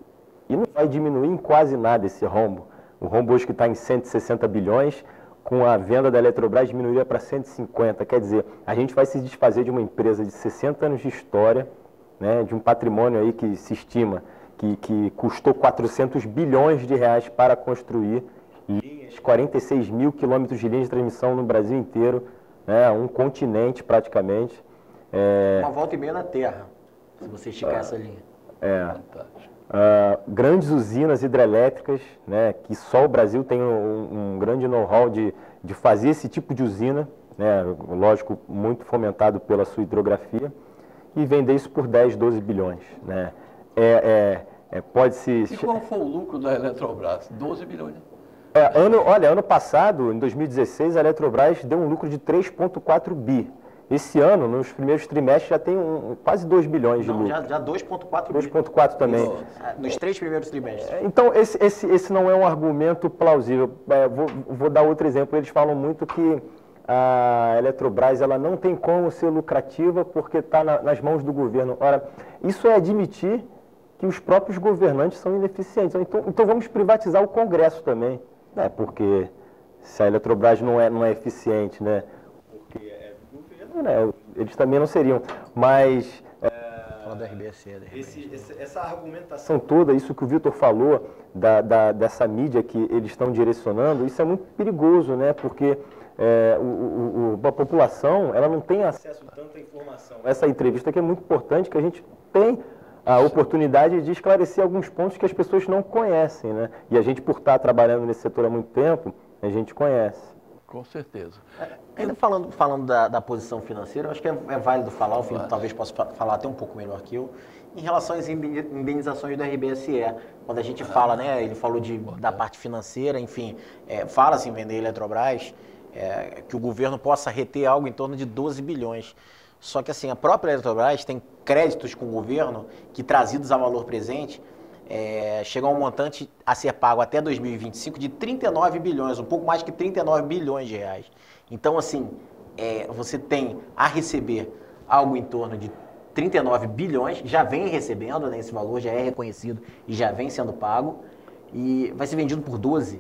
Speaker 3: E não vai diminuir em quase nada esse rombo. O rombo hoje que está em cento e sessenta bilhões, com a venda da Eletrobras diminuiria para cento e cinquenta. Quer dizer, a gente vai se desfazer de uma empresa de sessenta anos de história, né, de um patrimônio aí que se estima que, que custou quatrocentos bilhões de reais para construir, linhas, quarenta e seis mil quilômetros de linhas de transmissão no Brasil inteiro, né, um continente praticamente. É...
Speaker 2: Uma volta e meia na Terra, se você esticar ah, essa linha.
Speaker 3: É. Fantástico. Uh, grandes usinas hidrelétricas, né, que só o Brasil tem um, um grande know-how de, de fazer esse tipo de usina, né, lógico, muito fomentado pela sua hidrografia, e vender isso por dez, doze bilhões. Né. É, é, é, pode se...
Speaker 1: E qual foi o lucro da Eletrobras? doze bilhões.
Speaker 3: É, ano, olha, ano passado, em dois mil e dezesseis, a Eletrobras deu um lucro de três vírgula quatro bi. Esse ano, nos primeiros trimestres, já tem um, quase dois bilhões de
Speaker 2: não,
Speaker 3: lucro.
Speaker 2: Já, já dois vírgula quatro
Speaker 3: dois vírgula quatro também.
Speaker 2: Isso. Nos três primeiros trimestres.
Speaker 3: Então, esse, esse, esse não é um argumento plausível. É, vou, vou dar outro exemplo. Eles falam muito que a Eletrobras ela não tem como ser lucrativa porque está na, nas mãos do governo. Ora, isso é admitir que os próprios governantes são ineficientes. Então, então vamos privatizar o Congresso também. Né? Porque se a Eletrobras não é, não é eficiente, né? Porque é governo, né? Eles também não seriam. Mas...
Speaker 2: Fala da R B S E, da
Speaker 3: esse, esse, essa argumentação toda, isso que o Vitor falou, da, da, dessa mídia que eles estão direcionando, isso é muito perigoso, né? Porque é, o, o, o, a população ela não tem acesso a tanta informação. Essa entrevista aqui é muito importante, que a gente tem a oportunidade de esclarecer alguns pontos que as pessoas não conhecem, né? E a gente, por estar trabalhando nesse setor há muito tempo, a gente conhece.
Speaker 1: Com certeza.
Speaker 2: É, ainda falando, falando da, da posição financeira, eu acho que é, é válido falar, o Felipe talvez possa falar até um pouco melhor que eu, em relação às indenizações do R B S E. Quando a gente fala, né, ele falou de, da parte financeira, enfim, é, fala-se em vender Eletrobras, é, que o governo possa reter algo em torno de doze bilhões. Só que assim, a própria Eletrobras tem créditos com o governo que, trazidos a valor presente, é, chega a um montante a ser pago até dois mil e vinte e cinco de trinta e nove bilhões, um pouco mais que trinta e nove bilhões de reais. Então, assim, é, você tem a receber algo em torno de trinta e nove bilhões, já vem recebendo, né, esse valor já é reconhecido e já vem sendo pago, e vai ser vendido por doze.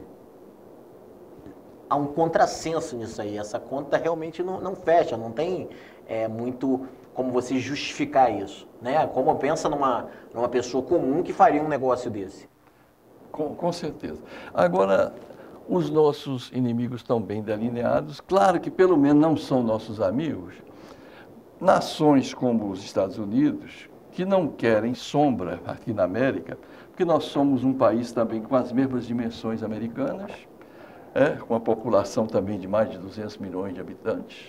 Speaker 2: Há um contrassenso nisso aí, essa conta realmente não, não fecha, não tem é, muito como você justificar isso, né? Como pensa numa, numa pessoa comum que faria um negócio desse?
Speaker 1: Com, com certeza. Agora, os nossos inimigos estão bem delineados, claro que pelo menos não são nossos amigos. Nações como os Estados Unidos, que não querem sombra aqui na América, porque nós somos um país também com as mesmas dimensões americanas, é, com a população também de mais de duzentos milhões de habitantes,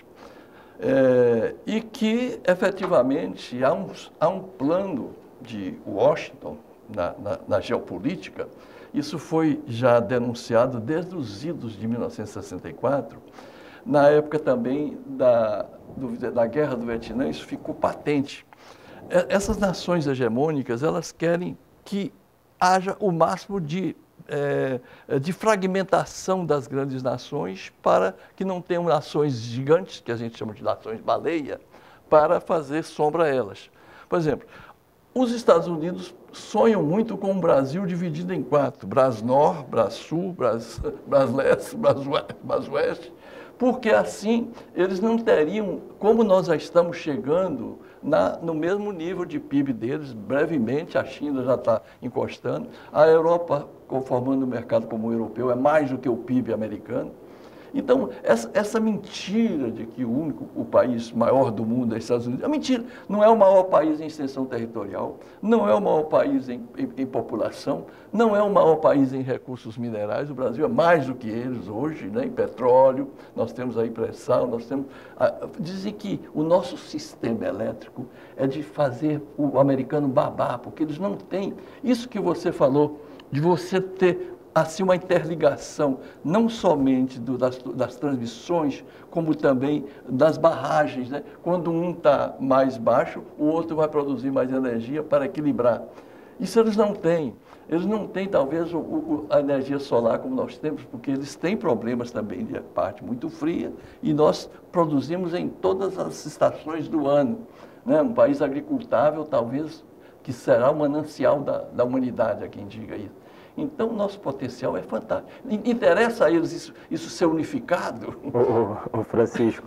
Speaker 1: é, e que, efetivamente, há um, há um plano de Washington na, na, na geopolítica. Isso foi já denunciado desde os idos de mil novecentos e sessenta e quatro, na época também da, do, da Guerra do Vietnã, isso ficou patente. Essas nações hegemônicas, elas querem que haja o máximo de, é, de fragmentação das grandes nações para que não tenham nações gigantes, que a gente chama de nações baleia, para fazer sombra a elas. Por exemplo, os Estados Unidos sonham muito com um Brasil dividido em quatro, Brasnor, Brasul, Bras, Brasleste, Brasoeste, porque assim eles não teriam, como nós já estamos chegando na, no mesmo nível de P I B deles, brevemente a China já está encostando, a Europa, conformando o mercado comum europeu, é mais do que o P I B americano. Então, essa, essa mentira de que o único, o país maior do mundo é os Estados Unidos, é mentira. Não é o maior país em extensão territorial, não é o maior país em, em, em população, não é o maior país em recursos minerais. O Brasil é mais do que eles hoje, né? Em petróleo, nós temos aí pré-sal, nós temos... A, dizem que o nosso sistema elétrico é de fazer o americano babar, porque eles não têm isso que você falou, de você ter assim uma interligação, não somente do, das, das transmissões, como também das barragens, né? Quando um está mais baixo, o outro vai produzir mais energia para equilibrar. Isso eles não têm. Eles não têm, talvez, o, o, a energia solar como nós temos, porque eles têm problemas também de parte muito fria, e nós produzimos em todas as estações do ano, né? Um país agricultável, talvez, que será o manancial da, da humanidade, há quem diga isso. Então, o nosso potencial é fantástico. Interessa a eles isso, isso ser unificado?
Speaker 3: Ô, ô, Francisco,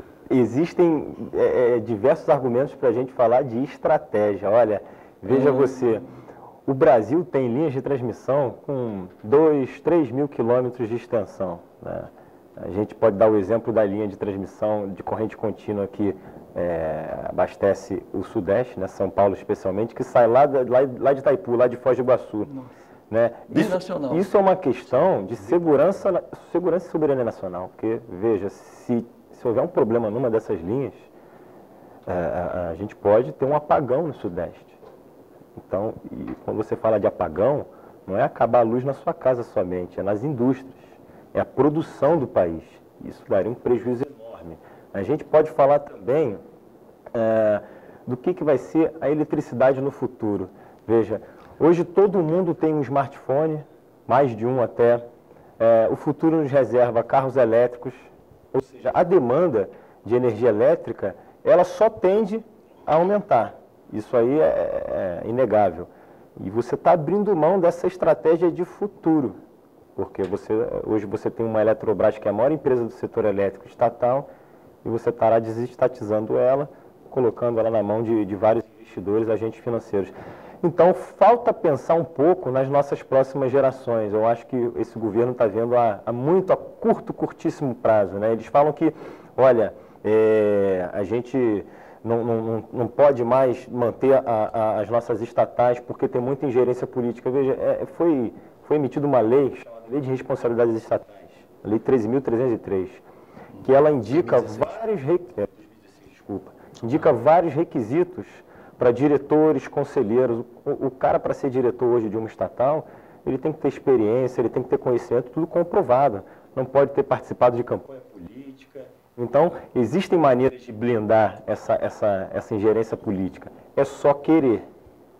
Speaker 3: existem é, diversos argumentos para a gente falar de estratégia. Olha, veja hum. você, o Brasil tem linhas de transmissão com dois, três mil quilômetros de extensão, né? A gente pode dar o exemplo da linha de transmissão de corrente contínua que é, abastece o Sudeste, né, São Paulo especialmente, que sai lá, da, lá, lá de Itaipu, lá de Foz do Iguaçu. Nossa. Né? Isso, isso é uma questão de segurança, segurança e soberania nacional, porque, veja, se, se houver um problema numa dessas linhas, a, a, a gente pode ter um apagão no Sudeste. Então, e quando você fala de apagão, não é acabar a luz na sua casa somente, é nas indústrias, é a produção do país. Isso daria um prejuízo enorme. A gente pode falar também é, do que, que vai ser a eletricidade no futuro. Veja, hoje todo mundo tem um smartphone, mais de um até. É, o futuro nos reserva carros elétricos, ou seja, a demanda de energia elétrica, ela só tende a aumentar. Isso aí é, é inegável. E você está abrindo mão dessa estratégia de futuro, porque você, hoje você tem uma Eletrobras, que é a maior empresa do setor elétrico estatal, e você estará desestatizando ela, colocando ela na mão de, de vários investidores, agentes financeiros. Então, falta pensar um pouco nas nossas próximas gerações. Eu acho que esse governo está vendo há, há muito, a curto, curtíssimo prazo, né? Eles falam que, olha, é, a gente não, não, não pode mais manter a, a, as nossas estatais porque tem muita ingerência política. Veja, é, foi, foi emitida uma lei, chamada Lei de Responsabilidades Estatais, a Lei treze mil trezentos e três, que ela indica vários, é, desculpa, indica vários requisitos para diretores, conselheiros. O, o cara, para ser diretor hoje de uma estatal, ele tem que ter experiência, ele tem que ter conhecimento, tudo comprovado. Não pode ter participado de campanha política. Então, existem maneiras de blindar essa, essa, essa ingerência política. É só querer.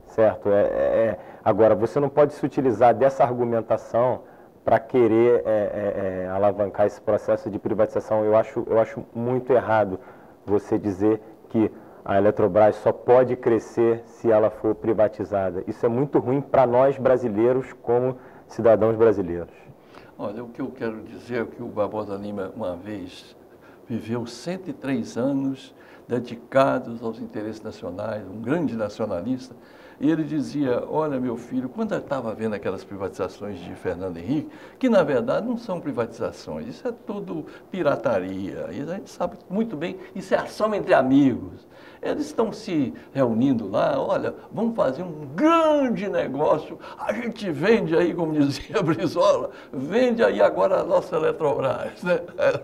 Speaker 3: certo? É, é, agora, você não pode se utilizar dessa argumentação para querer é, é, é, alavancar esse processo de privatização. Eu acho, eu acho muito errado você dizer que a Eletrobras só pode crescer se ela for privatizada. Isso é muito ruim para nós brasileiros como cidadãos brasileiros.
Speaker 1: Olha, o que eu quero dizer é que o Barbosa Lima, uma vez, viveu cento e três anos dedicados aos interesses nacionais, um grande nacionalista, e ele dizia, olha, meu filho, quando eu estava vendo aquelas privatizações de Fernando Henrique, que na verdade não são privatizações, isso é tudo pirataria, e a gente sabe muito bem, isso é ação entre amigos. Eles estão se reunindo lá, olha, vamos fazer um grande negócio, a gente vende aí, como dizia Brizola, vende aí agora a nossa Eletrobras, né?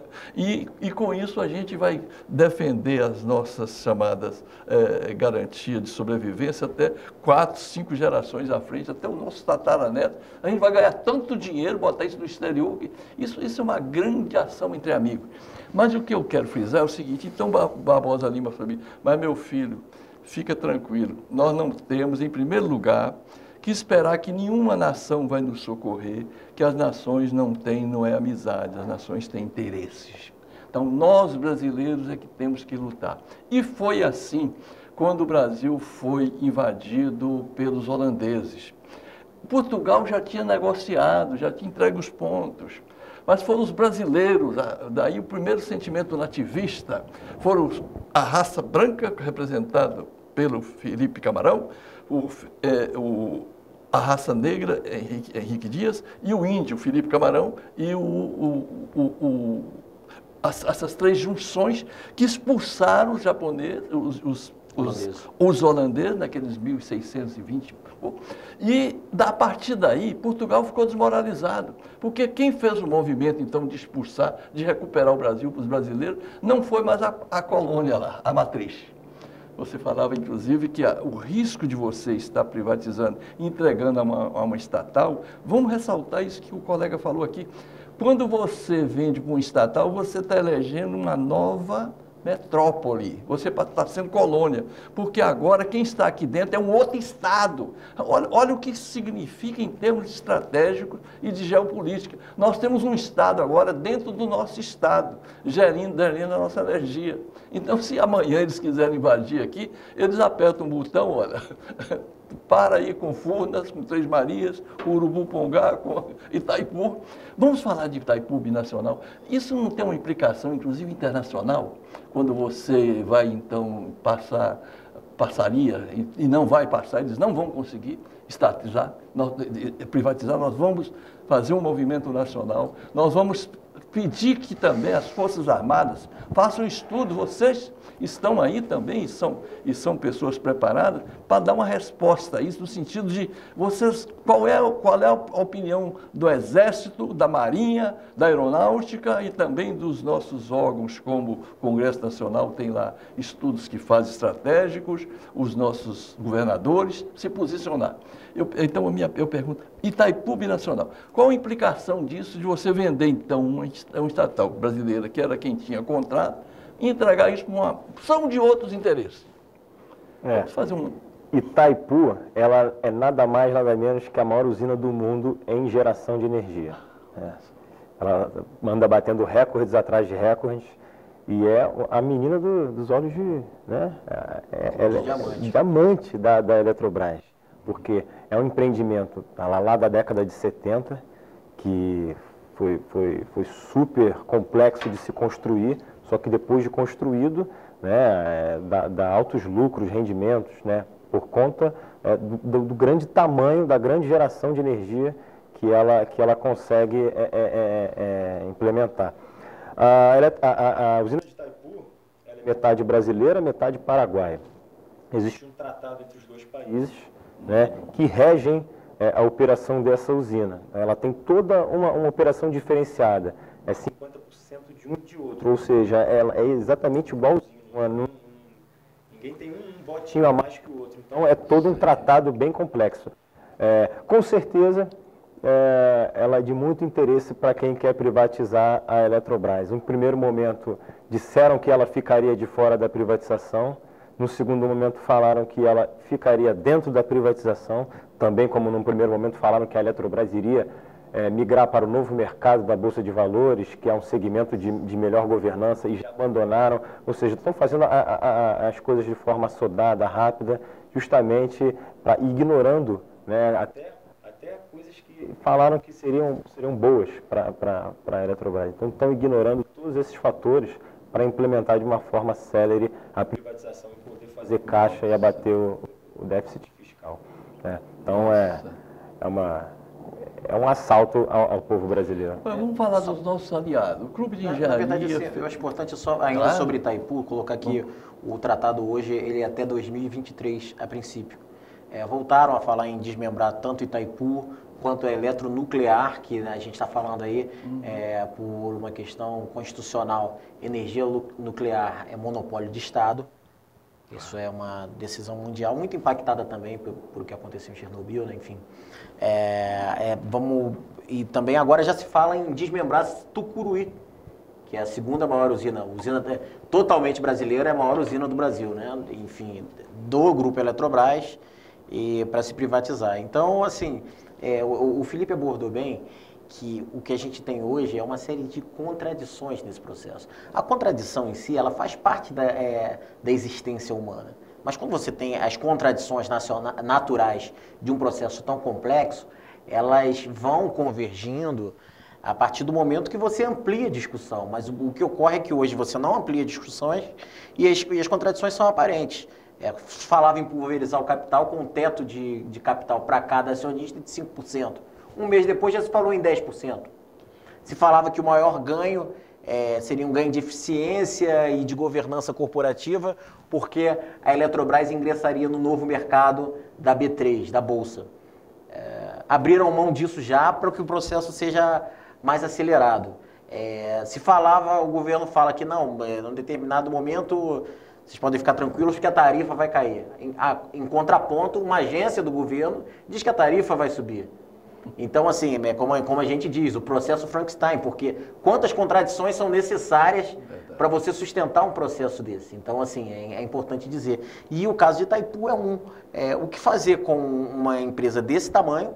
Speaker 1: E, e com isso a gente vai defender as nossas chamadas eh, garantias de sobrevivência até quatro, cinco gerações à frente, até o nosso tataraneto. A gente vai ganhar tanto dinheiro, botar isso no exterior, que isso, isso é uma grande ação entre amigos. Mas o que eu quero frisar é o seguinte, então Barbosa Lima falou, mas meu filho, fica tranquilo, nós não temos, em primeiro lugar, que esperar que nenhuma nação vai nos socorrer, que as nações não têm, não é amizade, as nações têm interesses. Então, nós brasileiros é que temos que lutar. E foi assim quando o Brasil foi invadido pelos holandeses. Portugal já tinha negociado, já tinha entregue os pontos. Mas foram os brasileiros, daí o primeiro sentimento nativista, foram a raça branca, representada pelo Felipe Camarão, o, é, o, a raça negra, Henrique, Henrique Dias, e o índio, Felipe Camarão, e o, o, o, o, as, essas três junções que expulsaram os japoneses, os, os, os, os holandeses, naqueles mil seiscentos e vinte. E, a partir daí, Portugal ficou desmoralizado, porque quem fez o movimento, então, de expulsar, de recuperar o Brasil para os brasileiros, não foi mais a, a colônia lá, a matriz. Você falava, inclusive, que a, o risco de você estar privatizando, entregando a uma, a uma estatal, vamos ressaltar isso que o colega falou aqui, quando você vende para um estatal, você está elegendo uma nova metrópole, você está sendo colônia, porque agora quem está aqui dentro é um outro estado. Olha, olha o que isso significa em termos estratégicos e de geopolítica. Nós temos um estado agora dentro do nosso estado, gerindo, gerindo a nossa energia. Então, se amanhã eles quiserem invadir aqui, eles apertam um botão, olha, para aí com Furnas, com Três Marias, com Urubu-Pongá, com Itaipu. Vamos falar de Itaipu binacional. Isso não tem uma implicação, inclusive, internacional? Quando você vai, então, passar, passaria, e, e não vai passar, eles não vão conseguir estatizar, nós, privatizar, nós vamos fazer um movimento nacional, nós vamos pedir que também as Forças Armadas façam um estudo, vocês estão aí também e são, e são pessoas preparadas para dar uma resposta a isso, no sentido de vocês, qual é, qual é a opinião do Exército, da Marinha, da Aeronáutica e também dos nossos órgãos, como o Congresso Nacional tem lá estudos que fazem estratégicos, os nossos governadores se posicionar. Eu, então, a minha, eu pergunto, Itaipu binacional, qual a implicação disso de você vender, então, uma, uma estatal brasileira, que era quem tinha contrato, e entregar isso para uma opção de outros interesses?
Speaker 3: É.
Speaker 1: Vamos fazer um...
Speaker 3: Itaipu, ela é nada mais, nada menos que a maior usina do mundo em geração de energia. É. Ela anda batendo recordes atrás de recordes e é a menina do, dos olhos de... Né? É, é,
Speaker 2: de diamante,
Speaker 3: diamante da, da Eletrobras, porque é um empreendimento lá, lá da década de setenta, que foi, foi, foi super complexo de se construir, só que depois de construído, né, dá, dá altos lucros, rendimentos, né, por conta é, do, do grande tamanho, da grande geração de energia que ela, que ela consegue é, é, é, implementar. A, a, a usina de Itaipu ela é metade brasileira, metade paraguaia. Existe um tratado entre os dois países, né, que regem é, a operação dessa usina. Ela tem toda uma, uma operação diferenciada. É cinquenta por cento de um e de outro, ou seja, ela é exatamente igualzinho. Não, ninguém tem um votinho a mais que o outro. Então, é todo um tratado bem complexo. É, com certeza, é, ela é de muito interesse para quem quer privatizar a Eletrobras. No primeiro momento, disseram que ela ficaria de fora da privatização, No segundo momento falaram que ela ficaria dentro da privatização, também como no primeiro momento falaram que a Eletrobras iria é, migrar para o novo mercado da Bolsa de Valores, que é um segmento de, de melhor governança, e já abandonaram, ou seja, estão fazendo a, a, a, as coisas de forma assodada, rápida, justamente pra, ignorando, né, até, até coisas que falaram que seriam, seriam boas para a Eletrobras. Então estão ignorando todos esses fatores para implementar de uma forma célere a privatização e poder fazer caixa e abater o, o déficit fiscal. Né? Então é, é, uma, é um assalto ao, ao povo brasileiro.
Speaker 1: Mas vamos falar dos nossos aliados. O Clube de Engenharia...
Speaker 2: Na verdade, assim, eu acho importante só, ainda claro. sobre Itaipu, colocar aqui o tratado hoje, ele é até dois mil e vinte e três, a princípio. É, voltaram a falar em desmembrar tanto Itaipu quanto a eletronuclear, que a gente está falando aí, uhum. é, por uma questão constitucional, energia nuclear é monopólio de Estado. Isso é uma decisão mundial, muito impactada também por, por o que aconteceu em Chernobyl, né? Enfim. É, é, vamos, e também agora já se fala em desmembrar Tucuruí, que é a segunda maior usina, usina totalmente brasileira, é a maior usina do Brasil, né? Enfim, do Grupo Eletrobras, e para se privatizar. Então, assim, é, o, o Felipe abordou bem que o que a gente tem hoje é uma série de contradições nesse processo. A contradição em si, ela faz parte da, é, da existência humana. Mas quando você tem as contradições naturais de um processo tão complexo, elas vão convergindo a partir do momento que você amplia a discussão. Mas o, o que ocorre é que hoje você não amplia discussões e as, e as contradições são aparentes. É, falava em pulverizar o capital com um teto de, de capital para cada acionista de cinco por cento. Um mês depois já se falou em dez por cento. Se falava que o maior ganho é, seria um ganho de eficiência e de governança corporativa, porque a Eletrobras ingressaria no novo mercado da B três, da Bolsa. É, abriram mão disso já para que o processo seja mais acelerado. É, se falava, o governo fala que não, em um determinado momento... Vocês podem ficar tranquilos que a tarifa vai cair. Em, a, em contraponto, uma agência do governo diz que a tarifa vai subir. Então, assim, é como, como a gente diz, o processo Frankenstein, porque quantas contradições são necessárias para você sustentar um processo desse? Então, assim, é, é importante dizer. E o caso de Itaipu é um. É, o que fazer com uma empresa desse tamanho,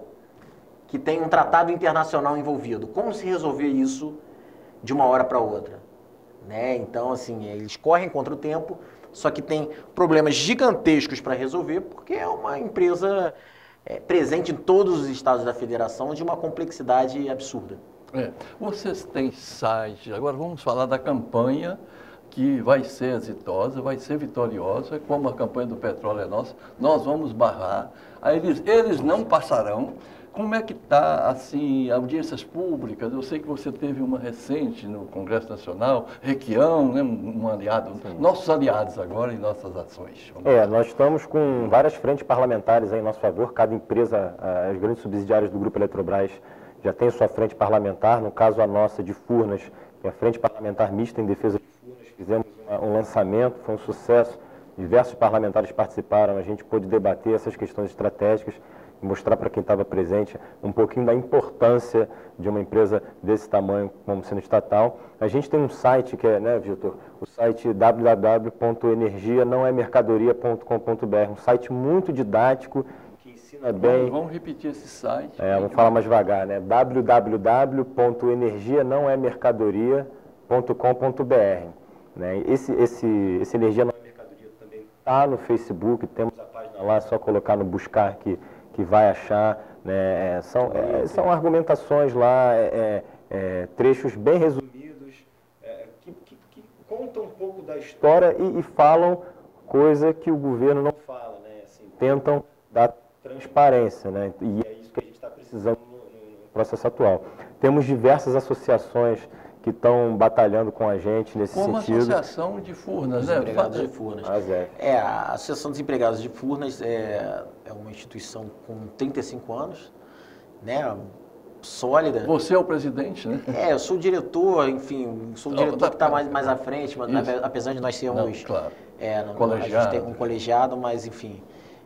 Speaker 2: que tem um tratado internacional envolvido? Como se resolver isso de uma hora para outra? Né? Então, assim, eles correm contra o tempo, só que tem problemas gigantescos para resolver, porque é uma empresa é, presente em todos os estados da federação de uma complexidade absurda.
Speaker 1: É. Vocês têm site, agora vamos falar da campanha que vai ser exitosa, vai ser vitoriosa, como a campanha do petróleo é nossa, nós vamos barrar, aí eles, eles não passarão. Como é que está, assim, audiências públicas? Eu sei que você teve uma recente no Congresso Nacional, Requião, né, um aliado, Sim. nossos aliados agora em nossas ações.
Speaker 3: É, nós estamos com várias frentes parlamentares em nosso favor, cada empresa, as grandes subsidiárias do Grupo Eletrobras já tem sua frente parlamentar, no caso a nossa de Furnas, que é a Frente Parlamentar Mista em Defesa de Furnas, fizemos uma, um lançamento, foi um sucesso, diversos parlamentares participaram, a gente pôde debater essas questões estratégicas, mostrar para quem estava presente um pouquinho da importância de uma empresa desse tamanho como sendo estatal. A gente tem um site que é, né, Vitor, o site w w w ponto energia não é mercadoria ponto com ponto b r, um site muito didático, que ensina bem...
Speaker 1: Vamos, vamos repetir esse site.
Speaker 3: É, vamos falar mais devagar, né? w w w ponto energia não é mercadoria ponto com ponto b r. Né? Esse, esse, esse Energia Não é Mercadoria também está no Facebook, temos a página lá, é só colocar no buscar que que vai achar, né, são, é, são argumentações lá, é, é, trechos bem resumidos, é, que, que, que contam um pouco da história e, e falam coisa que o governo não fala, né, assim, tentam dar transparência, né, e é isso que a gente está precisando no, no processo atual. Temos diversas associações que estão batalhando com a gente nesse
Speaker 1: Como
Speaker 3: sentido.
Speaker 1: Como a Associação de Furnas,
Speaker 2: né?
Speaker 1: Empregados
Speaker 2: de Furnas.
Speaker 3: Ah, é.
Speaker 2: é, a Associação dos Empregados de Furnas é, é uma instituição com trinta e cinco anos, né? Sólida.
Speaker 1: Você é o presidente, né?
Speaker 2: É, eu sou o diretor, enfim, sou o diretor tá, que está mais, mais à frente, mas, apesar de nós sermos...
Speaker 1: Não, claro.
Speaker 2: É, não,
Speaker 1: colegiado.
Speaker 2: A gente tem um colegiado, mas, enfim,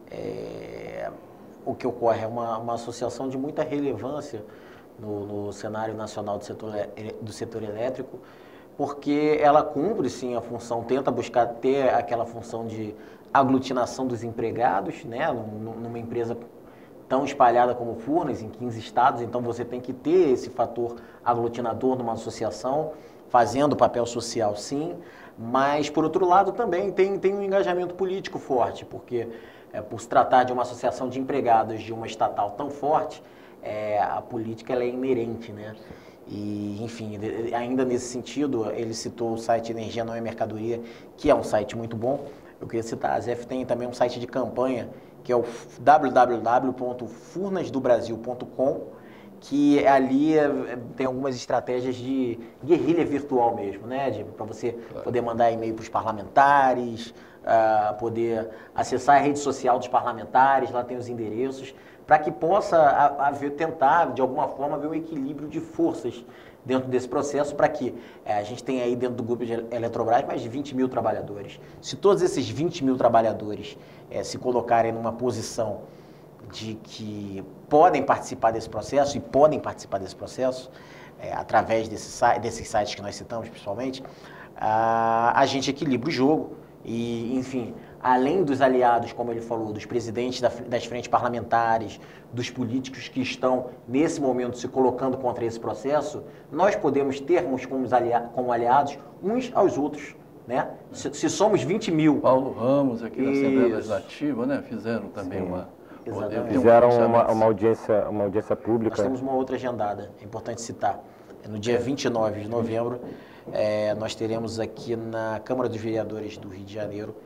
Speaker 2: é, o que ocorre é uma, uma associação de muita relevância No, no cenário nacional do setor, do setor elétrico, porque ela cumpre, sim, a função, tenta buscar ter aquela função de aglutinação dos empregados, né, numa empresa tão espalhada como Furnas, em quinze estados, então você tem que ter esse fator aglutinador numa associação, fazendo papel social sim, mas por outro lado também tem, tem um engajamento político forte, porque é, por se tratar de uma associação de empregados de uma estatal tão forte, é, a política ela é inerente, né? E, enfim, ainda nesse sentido, ele citou o site Energia Não é Mercadoria, que é um site muito bom. Eu queria citar, a ZEF tem também um site de campanha, que é o w w w ponto furnas do brasil ponto com, que ali é, tem algumas estratégias de guerrilha virtual mesmo, né? Para você claro. poder mandar e-mail para os parlamentares, uh, poder acessar a rede social dos parlamentares, lá tem os endereços, para que possa haver, tentar, de alguma forma, haver um equilíbrio de forças dentro desse processo, para que é, a gente tenha aí dentro do grupo de Eletrobras mais de vinte mil trabalhadores. Se todos esses vinte mil trabalhadores é, se colocarem numa posição de que podem participar desse processo, e podem participar desse processo, é, através desse, desses sites que nós citamos, principalmente, a, a gente equilibra o jogo e, enfim, além dos aliados, como ele falou, dos presidentes das frentes parlamentares, dos políticos que estão, nesse momento, se colocando contra esse processo, nós podemos termos como, aliados, como aliados uns aos outros, né? Se, se somos vinte mil...
Speaker 1: Paulo Ramos, aqui da Assembleia Legislativa, né? Fizeram também Sim. uma...
Speaker 3: Fizeram uma, uma, audiência, uma audiência pública.
Speaker 2: Nós temos uma outra agendada, é importante citar. No dia vinte e nove de novembro, é, nós teremos aqui na Câmara dos Vereadores do Rio de Janeiro,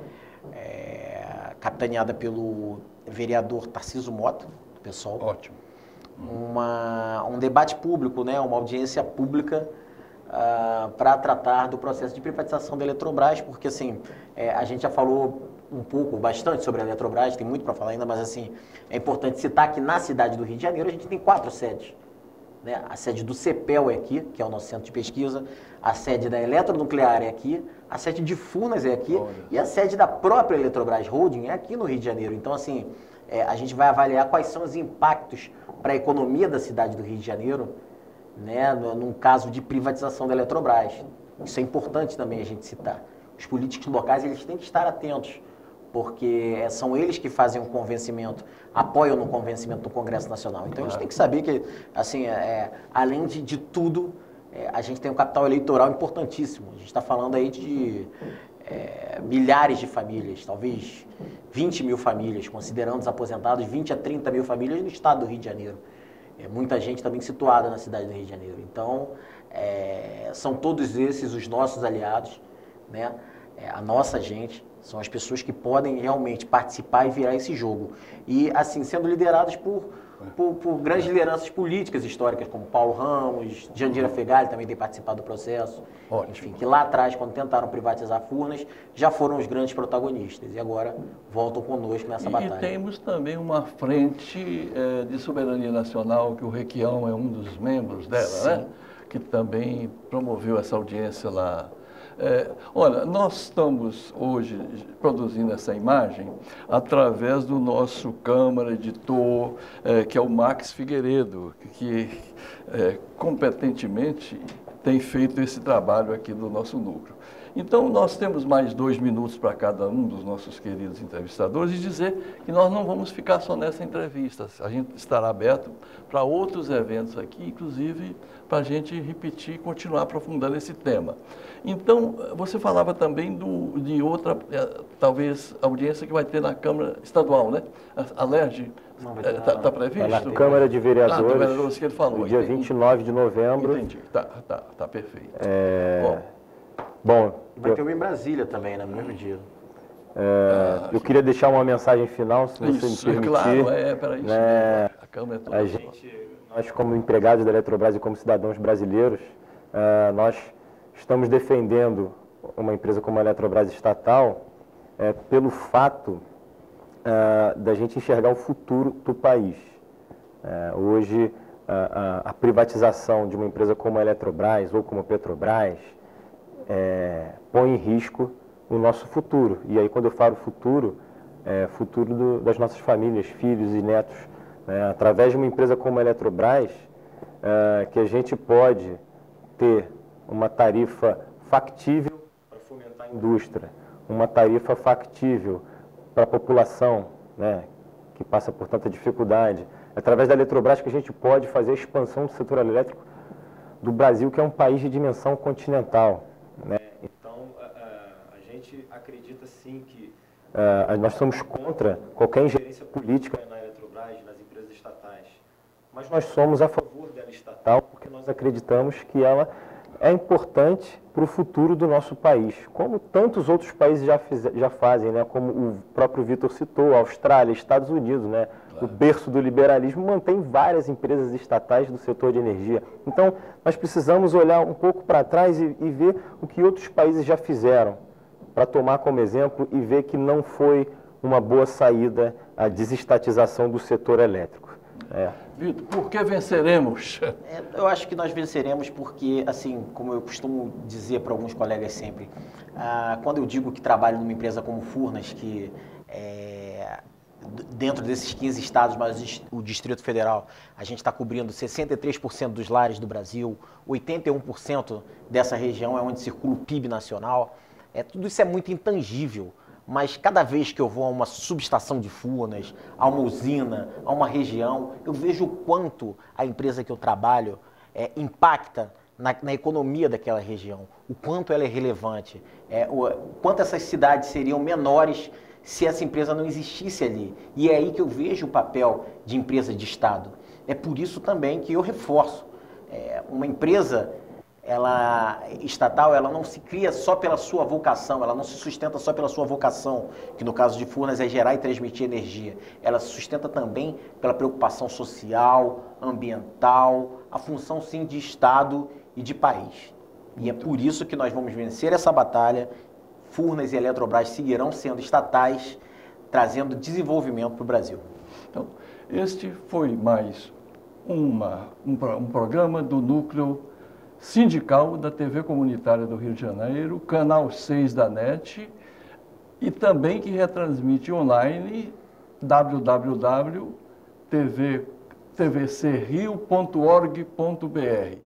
Speaker 2: É, capitaneada pelo vereador Tarcísio Mota, do PSOL.
Speaker 1: Ótimo.
Speaker 2: Uma, um debate público, né, uma audiência pública uh, para tratar do processo de privatização da Eletrobras, porque assim, é, a gente já falou um pouco, bastante sobre a Eletrobras, tem muito para falar ainda, mas assim, é importante citar que na cidade do Rio de Janeiro a gente tem quatro sedes. Né? A sede do CEPEL é aqui, que é o nosso centro de pesquisa, a sede da Eletronuclear é aqui, a sede de Furnas é aqui, Olha. e a sede da própria Eletrobras Holding é aqui no Rio de Janeiro. Então, assim, é, a gente vai avaliar quais são os impactos para a economia da cidade do Rio de Janeiro, né, num caso de privatização da Eletrobras. Isso é importante também a gente citar. Os políticos locais, eles têm que estar atentos, porque são eles que fazem o convencimento, apoiam no convencimento do Congresso Nacional. Então, a gente tem que saber que, assim, é, além de, de tudo, é, a gente tem um capital eleitoral importantíssimo. A gente está falando aí de é, milhares de famílias, talvez vinte mil famílias, considerando os aposentados, vinte a trinta mil famílias no estado do Rio de Janeiro. É, muita gente também situada na cidade do Rio de Janeiro. Então, é, são todos esses os nossos aliados, né? É, a nossa gente. São as pessoas que podem realmente participar e virar esse jogo. E, assim, sendo lideradas por, por, por grandes lideranças políticas históricas, como Paulo Ramos, Jandira Fegali também tem participado do processo. Ótimo. Enfim, que lá atrás, quando tentaram privatizar Furnas, já foram os grandes protagonistas. E agora voltam conosco nessa
Speaker 1: e,
Speaker 2: batalha.
Speaker 1: E temos também uma frente é, de soberania nacional, que o Requião é um dos membros dela, Sim. né? Que também promoveu essa audiência lá. É, olha, nós estamos hoje produzindo essa imagem através do nosso câmara editor, é, que é o Max Figueiredo, que é, competentemente tem feito esse trabalho aqui do nosso núcleo. Então, nós temos mais dois minutos para cada um dos nossos queridos entrevistadores e dizer que nós não vamos ficar só nessa entrevista. A gente estará aberto para outros eventos aqui, inclusive para a gente repetir e continuar aprofundando esse tema. Então, você falava também do, de outra, talvez, audiência que vai ter na Câmara Estadual, né? A Alerj está tá previsto?
Speaker 3: Na Câmara de Vereadores,
Speaker 1: ah, do vereadores que ele falou,
Speaker 3: no dia
Speaker 1: entendi.
Speaker 3: vinte e nove de novembro.
Speaker 1: Entendi, tá, tá, tá perfeito.
Speaker 3: É... Bom, Bom,
Speaker 2: vai eu... ter uma em Brasília também, né, no mesmo dia.
Speaker 3: É, ah, eu queria deixar uma mensagem final, se
Speaker 1: isso,
Speaker 3: você me permitir.
Speaker 1: Claro, é, para isso.
Speaker 3: Né?
Speaker 1: A Câmara é toda.
Speaker 3: A gente, nós, como empregados da Eletrobras e como cidadãos brasileiros, uh, nós estamos defendendo uma empresa como a Eletrobras estatal uh, pelo fato uh, da gente enxergar o futuro do país. Uh, hoje, uh, a, a privatização de uma empresa como a Eletrobras ou como a Petrobras É, põe em risco o nosso futuro. E aí, quando eu falo futuro, é futuro do, das nossas famílias, filhos e netos. Né? Através de uma empresa como a Eletrobras, é, que a gente pode ter uma tarifa factível para fomentar a indústria, uma tarifa factível para a população, né, que passa por tanta dificuldade. É através da Eletrobras que a gente pode fazer a expansão do setor elétrico do Brasil, que é um país de dimensão continental, né? Então, a, a gente acredita sim que a, nós somos contra qualquer ingerência política na Eletrobras, nas empresas estatais, mas nós somos a favor dela estatal porque nós acreditamos que ela é importante para o futuro do nosso país, como tantos outros países já, fiz, já fazem, né? Como o próprio Vitor citou, Austrália, Estados Unidos, né? Claro. O berço do liberalismo mantém várias empresas estatais do setor de energia. Então, nós precisamos olhar um pouco para trás e, e ver o que outros países já fizeram, para tomar como exemplo e ver que não foi uma boa saída a desestatização do setor elétrico. É.
Speaker 1: Vitor, por que venceremos?
Speaker 2: É, eu acho que nós venceremos porque, assim, como eu costumo dizer para alguns colegas sempre, ah, quando eu digo que trabalho numa empresa como Furnas, que é, dentro desses quinze estados, mas o Distrito Federal, a gente está cobrindo sessenta e três por cento dos lares do Brasil, oitenta e um por cento dessa região é onde circula o P I B nacional, é, tudo isso é muito intangível. Mas cada vez que eu vou a uma subestação de Furnas, a uma usina, a uma região, eu vejo o quanto a empresa que eu trabalho é, impacta na, na economia daquela região, o quanto ela é relevante, é, o quanto essas cidades seriam menores se essa empresa não existisse ali. E é aí que eu vejo o papel de empresa de Estado. É por isso também que eu reforço. É, uma empresa... ela estatal, ela não se cria só pela sua vocação, ela não se sustenta só pela sua vocação, que no caso de Furnas é gerar e transmitir energia. Ela se sustenta também pela preocupação social, ambiental, a função sim de Estado e de país. E é por isso que nós vamos vencer essa batalha. Furnas e Eletrobras seguirão sendo estatais, trazendo desenvolvimento para o Brasil.
Speaker 1: Então, este foi mais uma, um, um programa do Núcleo Sindical da T V Comunitária do Rio de Janeiro, canal seis da NET, e também que retransmite online w w w ponto t v c rio ponto org ponto b r.